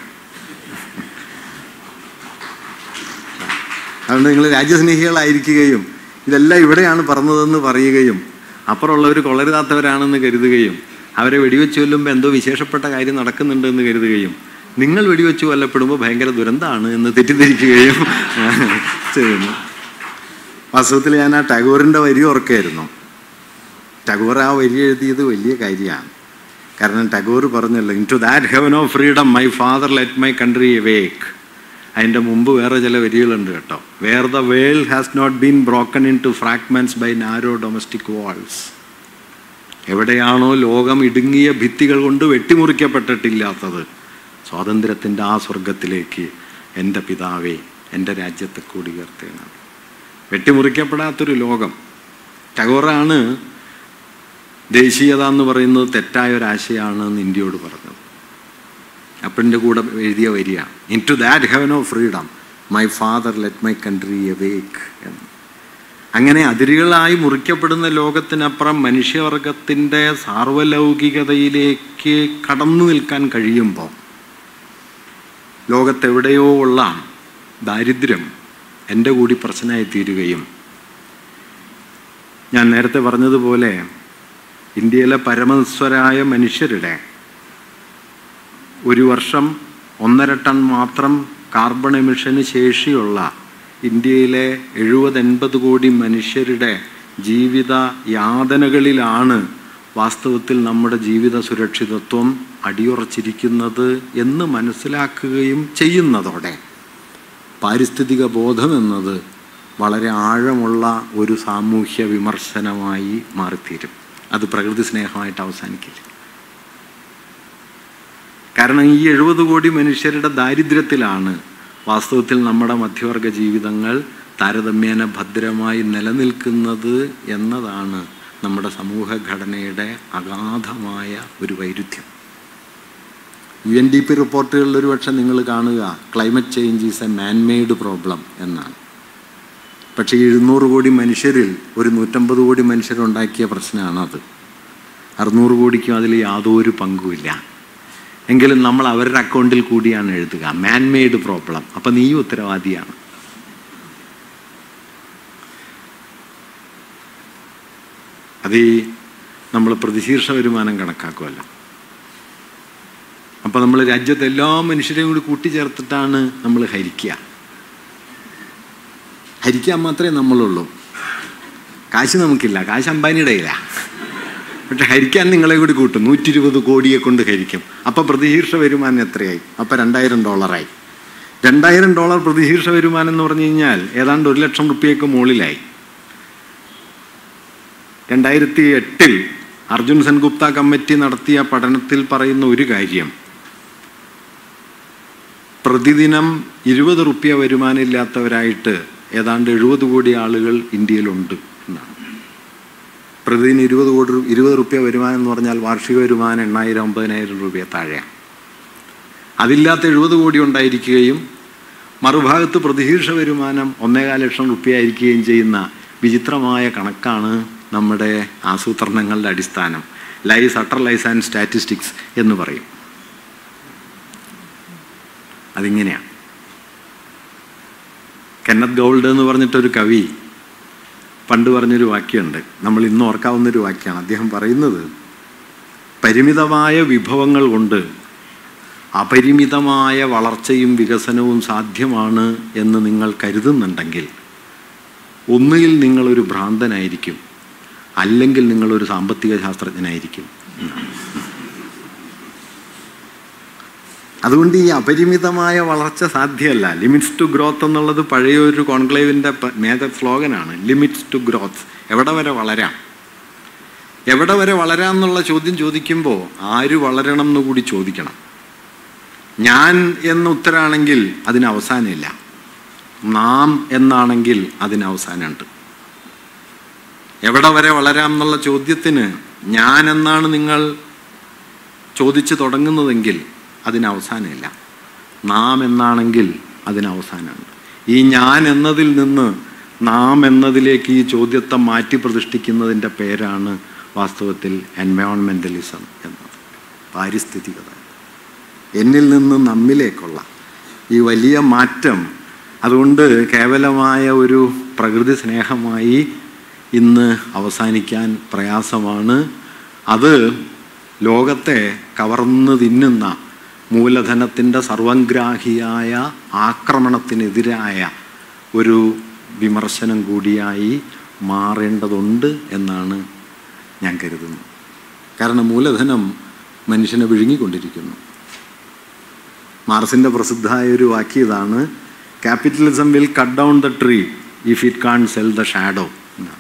അതുകൊണ്ട് നിങ്ങൾ രാജ്യസ്നേഹികളായിരിക്കുകയും ഇതെല്ലാം ഇവിടെയാണ് പറഞ്ഞതെന്ന് പറയുകയും അപ്പുറമുള്ളവർ കൊള്ളരുതാത്തവരാണെന്ന് കരുതുകയും അവരെ വെടിവെച്ച് കൊല്ലുമ്പോൾ എന്തോ വിശേഷപ്പെട്ട കാര്യം നടക്കുന്നുണ്ട് എന്ന് കരുതുകയും നിങ്ങൾ വെടിവെച്ച് കൊല്ലപ്പെടുമ്പോൾ ഭയങ്കര ദുരന്തമാണ് എന്ന് തെറ്റിദ്ധരിക്കുകയും ചെയ്യുന്നു. വാസ്തവത്തിൽ ഞാൻ ആ ടാഗോറിൻ്റെ വരി ഓർക്കായിരുന്നു. ടാഗോർ ആ വരി എഴുതിയത് വലിയ കാര്യമാണ്. കാരണം ടാഗോർ പറഞ്ഞല്ലോ, into that heaven of freedom my father let my country awake. അതിൻ്റെ മുമ്പ് വേറെ ചില വരികളുണ്ട് കേട്ടോ. Where the world has not been broken into fragments by narrow domestic walls. എവിടെയാണോ ലോകം ഇടുങ്ങിയ ഭിത്തികൾ കൊണ്ട് വെട്ടിമുറിക്കപ്പെട്ടിട്ടില്ലാത്തത്, സ്വാതന്ത്ര്യത്തിൻ്റെ ആ സ്വർഗത്തിലേക്ക് എൻ്റെ പിതാവേ എൻ്റെ രാജ്യത്തെ കൂടി ഉയർത്തേണം. വെട്ടിമുറിക്കപ്പെടാത്തൊരു ലോകം. ടാഗോറാണ് ദേശീയത എന്ന് പറയുന്നത് തെറ്റായ ഒരാശയമാണ് എന്ന് ഇന്ത്യയോട് പറഞ്ഞത്. അപ്പൻ്റെ കൂടെ എഴുതിയ വരിക, into that heaven of freedom my father let my country awake എന്ന്. അങ്ങനെ അതിരുകളായി മുറിക്കപ്പെടുന്ന ലോകത്തിനപ്പുറം മനുഷ്യവർഗത്തിൻ്റെ സാർവലൗകികതയിലേക്ക് കടന്നു നിൽക്കാൻ കഴിയുമ്പോൾ ലോകത്തെവിടെയോ ഉള്ള ദാരിദ്ര്യം എൻ്റെ കൂടി പ്രശ്നമായി തീരുകയും, ഞാൻ നേരത്തെ പറഞ്ഞതുപോലെ ഇന്ത്യയിലെ പരമസ്വരായ മനുഷ്യരുടെ ഒരു വർഷം ഒന്നര ടൺ മാത്രം കാർബൺ എമിഷന് ശേഷിയുള്ള ഇന്ത്യയിലെ എഴുപത് എൺപത് കോടി മനുഷ്യരുടെ ജീവിത യാതനകളിലാണ് വാസ്തവത്തിൽ നമ്മുടെ ജീവിത സുരക്ഷിതത്വം അടിയുറച്ചിരിക്കുന്നത് എന്ന് മനസ്സിലാക്കുകയും ചെയ്യുന്നതോടെ പാരിസ്ഥിതിക ബോധം എന്നത് വളരെ ആഴമുള്ള ഒരു സാമൂഹ്യ വിമർശനമായി മാറിത്തീരും. അത് പ്രകൃതി സ്നേഹമായിട്ട് അവസാനിക്കില്ല. കാരണം ഈ എഴുപത് കോടി മനുഷ്യരുടെ ദാരിദ്ര്യത്തിലാണ് വാസ്തവത്തിൽ നമ്മുടെ മധ്യവർഗ ജീവിതങ്ങൾ താരതമ്യേന ഭദ്രമായി നിലനിൽക്കുന്നത് എന്നതാണ് നമ്മുടെ സമൂഹഘടനയുടെ അഗാധമായ ഒരു വൈരുദ്ധ്യം. യു എൻ ഡി പി റിപ്പോർട്ടുകളിൽ ഒരു പക്ഷേ നിങ്ങൾ കാണുക climate change is a manmade problem എന്നാണ്. പക്ഷേ എഴുന്നൂറ് കോടി മനുഷ്യരിൽ ഒരു നൂറ്റമ്പത് കോടി മനുഷ്യരുണ്ടാക്കിയ പ്രശ്നമാണത്. അറുന്നൂറ് കോടിക്കും അതിൽ യാതൊരു പങ്കുമില്ല. എങ്കിലും നമ്മൾ അവരുടെ അക്കൗണ്ടിൽ കൂടിയാണ് എഴുതുക മാൻമെയ്ഡ് പ്രോബ്ലം. അപ്പം നീയും ഉത്തരവാദിയാണ്. അത് ഈ നമ്മൾ പ്രതിശീർഷ വരുമാനം കണക്കാക്കുമല്ലോ. അപ്പം നമ്മൾ രാജ്യത്തെ എല്ലാ മനുഷ്യരെയും കൂടി കൂട്ടിച്ചേർത്തിട്ടാണ് നമ്മൾ ഹരിക്കുക. ഹരിക്കാൻ മാത്രമേ നമ്മളുള്ളൂ. കാശ് നമുക്കില്ല, കാശ് അംബാനിയുടെ ഇല്ല. പക്ഷെ ഹരിക്കാൻ നിങ്ങളെ കൂടി കൂട്ടും. നൂറ്റി ഇരുപത് കോടിയെ കൊണ്ട് ഹരിക്കും. അപ്പം പ്രതിശീർഷ വരുമാനം എത്രയായി? അപ്പം രണ്ടായിരം ഡോളറായി. രണ്ടായിരം ഡോളർ പ്രതിശീർഷ വരുമാനം എന്ന് പറഞ്ഞു കഴിഞ്ഞാൽ ഏതാണ്ട് ഒരു ലക്ഷം റുപ്യക്ക് മുകളിലായി. രണ്ടായിരത്തി എട്ടിൽ അർജുൻ സെൻഗുപ്ത കമ്മിറ്റി നടത്തിയ പഠനത്തിൽ പറയുന്ന ഒരു കാര്യം, പ്രതിദിനം ഇരുപത് റുപ്യ വരുമാനമില്ലാത്തവരായിട്ട് ഏതാണ്ട് എഴുപത് കോടി ആളുകൾ ഇന്ത്യയിലുണ്ട് എന്നാണ്. പ്രതിദിനം ഇരുപത് കോടി ഇരുപത് റുപ്യ വരുമാനം എന്ന് പറഞ്ഞാൽ വാർഷിക വരുമാനം എണ്ണായിരം ഒമ്പതിനായിരം രൂപയെ താഴെയാണ്. അതില്ലാത്ത എഴുപത് കോടി ഉണ്ടായിരിക്കുകയും മറുഭാഗത്ത് പ്രതിശീർഷ വരുമാനം ഒന്നേകാൽ ലക്ഷം റുപ്യ ആയിരിക്കുകയും ചെയ്യുന്ന വിചിത്രമായ കണക്കാണ് നമ്മുടെ ആസൂത്രണങ്ങളുടെ അടിസ്ഥാനം. Lies utter lies and statistics എന്ന് പറയും. അതിങ്ങനെയാണ്. കെന്നത്ത് ഗൗൾഡ് എന്ന് പറഞ്ഞിട്ടൊരു കവി പണ്ട് പറഞ്ഞൊരു വാക്യമുണ്ട്, നമ്മൾ ഇന്ന് ഓർക്കാവുന്നൊരു വാക്യമാണ്. അദ്ദേഹം പറയുന്നത്, പരിമിതമായ വിഭവങ്ങൾ കൊണ്ട് അപരിമിതമായ വളർച്ചയും വികസനവും സാധ്യമാണ് എന്ന് നിങ്ങൾ കരുതുന്നുണ്ടെങ്കിൽ ഒന്നുകിൽ നിങ്ങളൊരു ഭ്രാന്തനായിരിക്കും, അല്ലെങ്കിൽ നിങ്ങളൊരു സാമ്പത്തിക ശാസ്ത്രജ്ഞനായിരിക്കും. അതുകൊണ്ട് ഈ അപരിമിതമായ വളർച്ച സാധ്യമല്ല. ലിമിറ്റ്സ് ടു ഗ്രോത്ത് എന്നുള്ളത് പഴയൊരു കോൺക്ലേവിൻ്റെ മേജർ സ്ലോഗനാണ്. Limits to growth. എവിടെ വരെ വളരാം, എവിടെ വരെ വളരാം എന്നുള്ള ചോദ്യം ചോദിക്കുമ്പോൾ ആര് വളരണം എന്ന് കൂടി ചോദിക്കണം. ഞാൻ എന്ന ഉത്തരാണെങ്കിൽ അതിന് അവസാനമില്ല, നാം എന്നാണെങ്കിൽ അതിന് അവസാനമുണ്ട്. എവിടെ വരെ വളരാം എന്നുള്ള ചോദ്യത്തിന് ഞാൻ എന്നാണ് നിങ്ങൾ ചോദിച്ചു തുടങ്ങുന്നതെങ്കിൽ അതിന് അവസാനമില്ല. നാം എന്നാണെങ്കിൽ അതിന് അവസാനമുണ്ട്. ഈ ഞാൻ എന്നതിൽ നിന്ന് നാം എന്നതിലേക്ക് ഈ ചോദ്യത്തെ മാറ്റി പ്രതിഷ്ഠിക്കുന്നതിൻ്റെ പേരാണ് വാസ്തവത്തിൽ എൻവയോൺമെൻ്റലിസം എന്നത്, പാരിസ്ഥിതികത. എന്നിൽ നിന്ന് നമ്മിലേക്കുള്ള ഈ വലിയ മാറ്റം അതുകൊണ്ട് കേവലമായ ഒരു പ്രകൃതി സ്നേഹമായി ഇന്ന് അവസാനിക്കാൻ പ്രയാസമാണ്. അത് ലോകത്തെ കവർന്ന് തിന്നുന്ന മൂലധനത്തിൻ്റെ സർവഗ്രാഹിയായ ആക്രമണത്തിനെതിരായ ഒരു വിമർശനം കൂടിയായി മാറേണ്ടതുണ്ട് എന്നാണ് ഞാൻ കരുതുന്നത്. കാരണം മൂലധനം മനുഷ്യനെ വിഴുങ്ങിക്കൊണ്ടിരിക്കുന്നു. മാർസിൻ്റെ പ്രസിദ്ധമായ ഒരു വാക്യം ഇതാണ്: capitalism will cut down the tree if it can sell the shadow എന്നാണ്.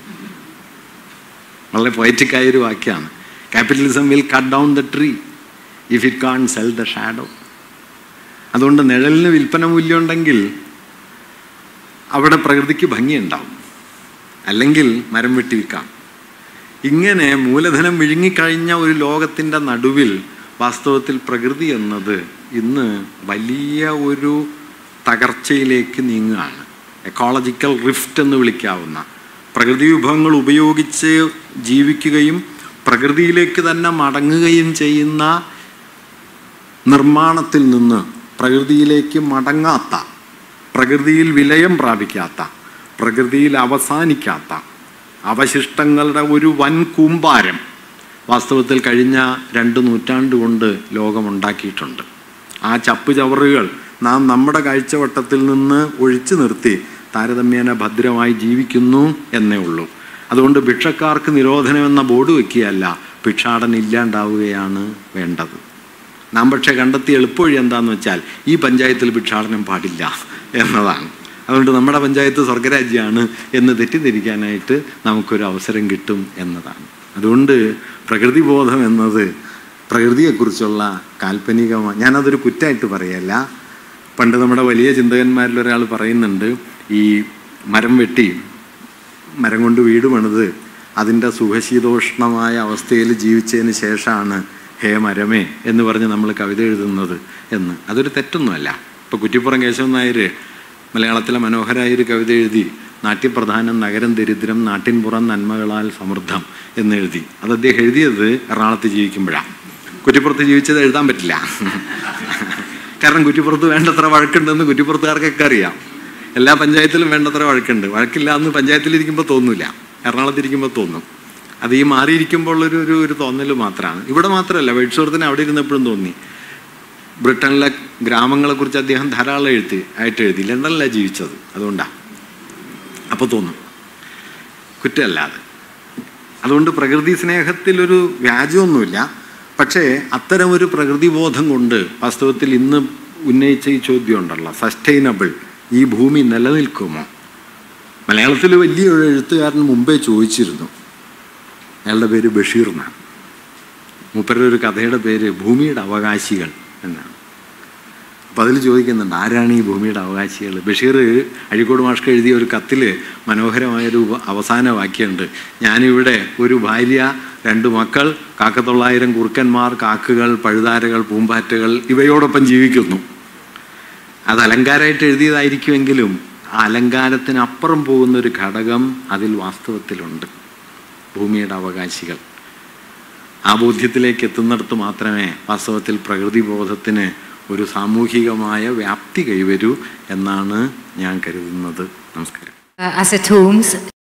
വളരെ പൊയറ്റിക്കായൊരു വാക്യമാണ്. Capitalism will cut down the tree if it can sell the shadow. അതുകൊണ്ട് നിഴലിന് വിൽപ്പന മൂല്യം ഉണ്ടെങ്കിൽ അവിടെ പ്രകൃതിക്ക് ഭംഗിയുണ്ടാവും, അല്ലെങ്കിൽ മരം വെട്ടി വിൽക്കാം. ഇങ്ങനെ മൂലധനം വിഴുങ്ങിക്കഴിഞ്ഞ ഒരു ലോകത്തിൻ്റെ നടുവിൽ വാസ്തവത്തിൽ പ്രകൃതി എന്നത് ഇന്ന് വലിയ ഒരു തകർച്ചയിലേക്ക് നീങ്ങുകയാണ്. എക്കോളജിക്കൽ റിഫ്റ്റ് എന്ന് വിളിക്കാവുന്ന, പ്രകൃതി വിഭവങ്ങൾ ഉപയോഗിച്ച് ജീവിക്കുകയും പ്രകൃതിയിലേക്ക് തന്നെ മടങ്ങുകയും ചെയ്യുന്ന നിർമ്മാണത്തിൽ നിന്ന് പ്രകൃതിയിലേക്ക് മടങ്ങാത്ത, പ്രകൃതിയിൽ വിലയം പ്രാപിക്കാത്ത, പ്രകൃതിയിൽ അവസാനിക്കാത്ത അവശിഷ്ടങ്ങളുടെ ഒരു വൻ കൂമ്പാരം വാസ്തവത്തിൽ കഴിഞ്ഞ രണ്ട് നൂറ്റാണ്ട് കൊണ്ട് ലോകമുണ്ടാക്കിയിട്ടുണ്ട്. ആ ചപ്പ് ചവറുകൾ നാം നമ്മുടെ കാഴ്ചവട്ടത്തിൽ നിന്ന് ഒഴിച്ചു നിർത്തി താരതമ്യേന ഭദ്രമായി ജീവിക്കുന്നു എന്നേ ഉള്ളൂ. അതുകൊണ്ട് ഭിക്ഷക്കാർക്ക് നിരോധനം എന്ന ബോർഡ് വയ്ക്കുകയല്ല, ഭിക്ഷാടനം ഇല്ലാണ്ടാവുകയാണ് വേണ്ടത്. നാം പക്ഷേ കണ്ടെത്തിയ എളുപ്പവഴി എന്താണെന്ന് വെച്ചാൽ ഈ പഞ്ചായത്തിൽ ഭിക്ഷാടനം പാടില്ല എന്നതാണ്. അതുകൊണ്ട് നമ്മുടെ പഞ്ചായത്ത് സ്വർഗരാജ്യമാണ് എന്ന് തെറ്റിദ്ധരിക്കാനായിട്ട് നമുക്കൊരു അവസരം കിട്ടും എന്നതാണ്. അതുകൊണ്ട് പ്രകൃതിബോധം എന്നത് പ്രകൃതിയെക്കുറിച്ചുള്ള കാൽപ്പനികമാണ്. ഞാനതൊരു കുറ്റമായിട്ട് പറയല്ല. പണ്ട് നമ്മുടെ വലിയ ചിന്തകന്മാരിൽ ഒരാൾ പറയുന്നുണ്ട്, ഈ മരം വെട്ടി മരം കൊണ്ട് വീട് പണിത് അതിൻ്റെ സുഖശീതോഷ്ണമായ അവസ്ഥയിൽ ജീവിച്ചതിന് ശേഷമാണ് ഹേ മരമേ എന്ന് പറഞ്ഞ് നമ്മൾ കവിത എഴുതുന്നത് എന്ന്. അതൊരു തെറ്റൊന്നുമല്ല. ഇപ്പോൾ കുറ്റിപ്പുറം കേശവൻ നായർ മലയാളത്തിലെ മനോഹരമായൊരു കവിത എഴുതി, നാട്യപ്രധാനം നഗരം ദരിദ്രം നാട്ടിൻപുറം നന്മകളാൽ സമൃദ്ധം എന്നെഴുതി. അത് അദ്ദേഹം എഴുതിയത് എറണാകുളത്ത് ജീവിക്കുമ്പോഴാണ്. കുറ്റിപ്പുറത്ത് ജീവിച്ചത് എഴുതാൻ പറ്റില്ല. കാരണം കുറ്റിപ്പുറത്ത് വേണ്ടത്ര വഴക്കുണ്ടെന്ന് കുറ്റിപ്പുറത്തുകാർക്കൊക്കെ അറിയാം. എല്ലാ പഞ്ചായത്തിലും വേണ്ടത്ര വഴക്കുണ്ട്. വഴക്കില്ല എന്ന് പഞ്ചായത്തിലിരിക്കുമ്പോൾ തോന്നില്ല, എറണാകുളത്തിരിക്കുമ്പോൾ തോന്നും. അത് ഈ മാറിയിരിക്കുമ്പോൾ ഒരു ഒരു ഒരു തോന്നൽ മാത്രമാണ്. ഇവിടെ മാത്രമല്ല, വെഡ്സ്വർത്തിന് അവിടെ ഇരുന്നപ്പോഴും തോന്നി. ബ്രിട്ടനിലെ ഗ്രാമങ്ങളെക്കുറിച്ച് അദ്ദേഹം ധാരാളം എഴുതി ആയിട്ട് എഴുതി. ലണ്ടനിലാണ് ജീവിച്ചത്, അതുകൊണ്ടാണ്. അപ്പോൾ തോന്നും, കുറ്റമല്ലാതെ. അതുകൊണ്ട് പ്രകൃതി സ്നേഹത്തിലൊരു വ്യാജമൊന്നുമില്ല. പക്ഷേ അത്തരമൊരു പ്രകൃതിബോധം കൊണ്ട് വാസ്തവത്തിൽ ഇന്ന് ഉന്നയിച്ച ഈ ചോദ്യം ഉണ്ടല്ലോ, സസ്റ്റൈനബിൾ, ഈ ഭൂമി നിലനിൽക്കുമോ? മലയാളത്തിൽ വലിയ ഒരു എഴുത്തുകാരൻ മുമ്പേ ചോദിച്ചിരുന്നു. അയാളുടെ പേര് ബഷീർ എന്നാണ്. മൂപ്പരുടെ ഒരു കഥയുടെ പേര് ഭൂമിയുടെ അവകാശികൾ എന്നാണ്. അപ്പോൾ അതിൽ ചോദിക്കുന്നുണ്ട്, ആരാണ് ഈ ഭൂമിയുടെ അവകാശികൾ? ബഷീർ അഴീക്കോട് മാഷ്ക്ക് എഴുതിയ ഒരു കത്തിൽ മനോഹരമായൊരു അവസാന വാക്യമുണ്ട്. ഞാനിവിടെ ഒരു ഭാര്യ, രണ്ട് മക്കൾ, കാക്കത്തൊള്ളായിരം കുറുക്കന്മാർ, കാക്കുകൾ, പഴുതാരകൾ, പൂമ്പാറ്റകൾ ഇവയോടൊപ്പം ജീവിക്കുന്നു. അത് അലങ്കാരമായിട്ട് എഴുതിയതായിരിക്കുമെങ്കിലും ആ അലങ്കാരത്തിനപ്പുറം പോകുന്നൊരു ഘടകം അതിൽ വാസ്തവത്തിലുണ്ട്. ഭൂമിയുടെ അവകാശികൾ. ആ ബോധ്യത്തിലേക്ക് എത്തുന്നിടത്ത് മാത്രമേ വാസ്തവത്തിൽ പ്രകൃതിബോധത്തിന് ഒരു സാമൂഹികമായ വ്യാപ്തി കൈവരൂ എന്നാണ് ഞാൻ കരുതുന്നത്. നമസ്കാരം.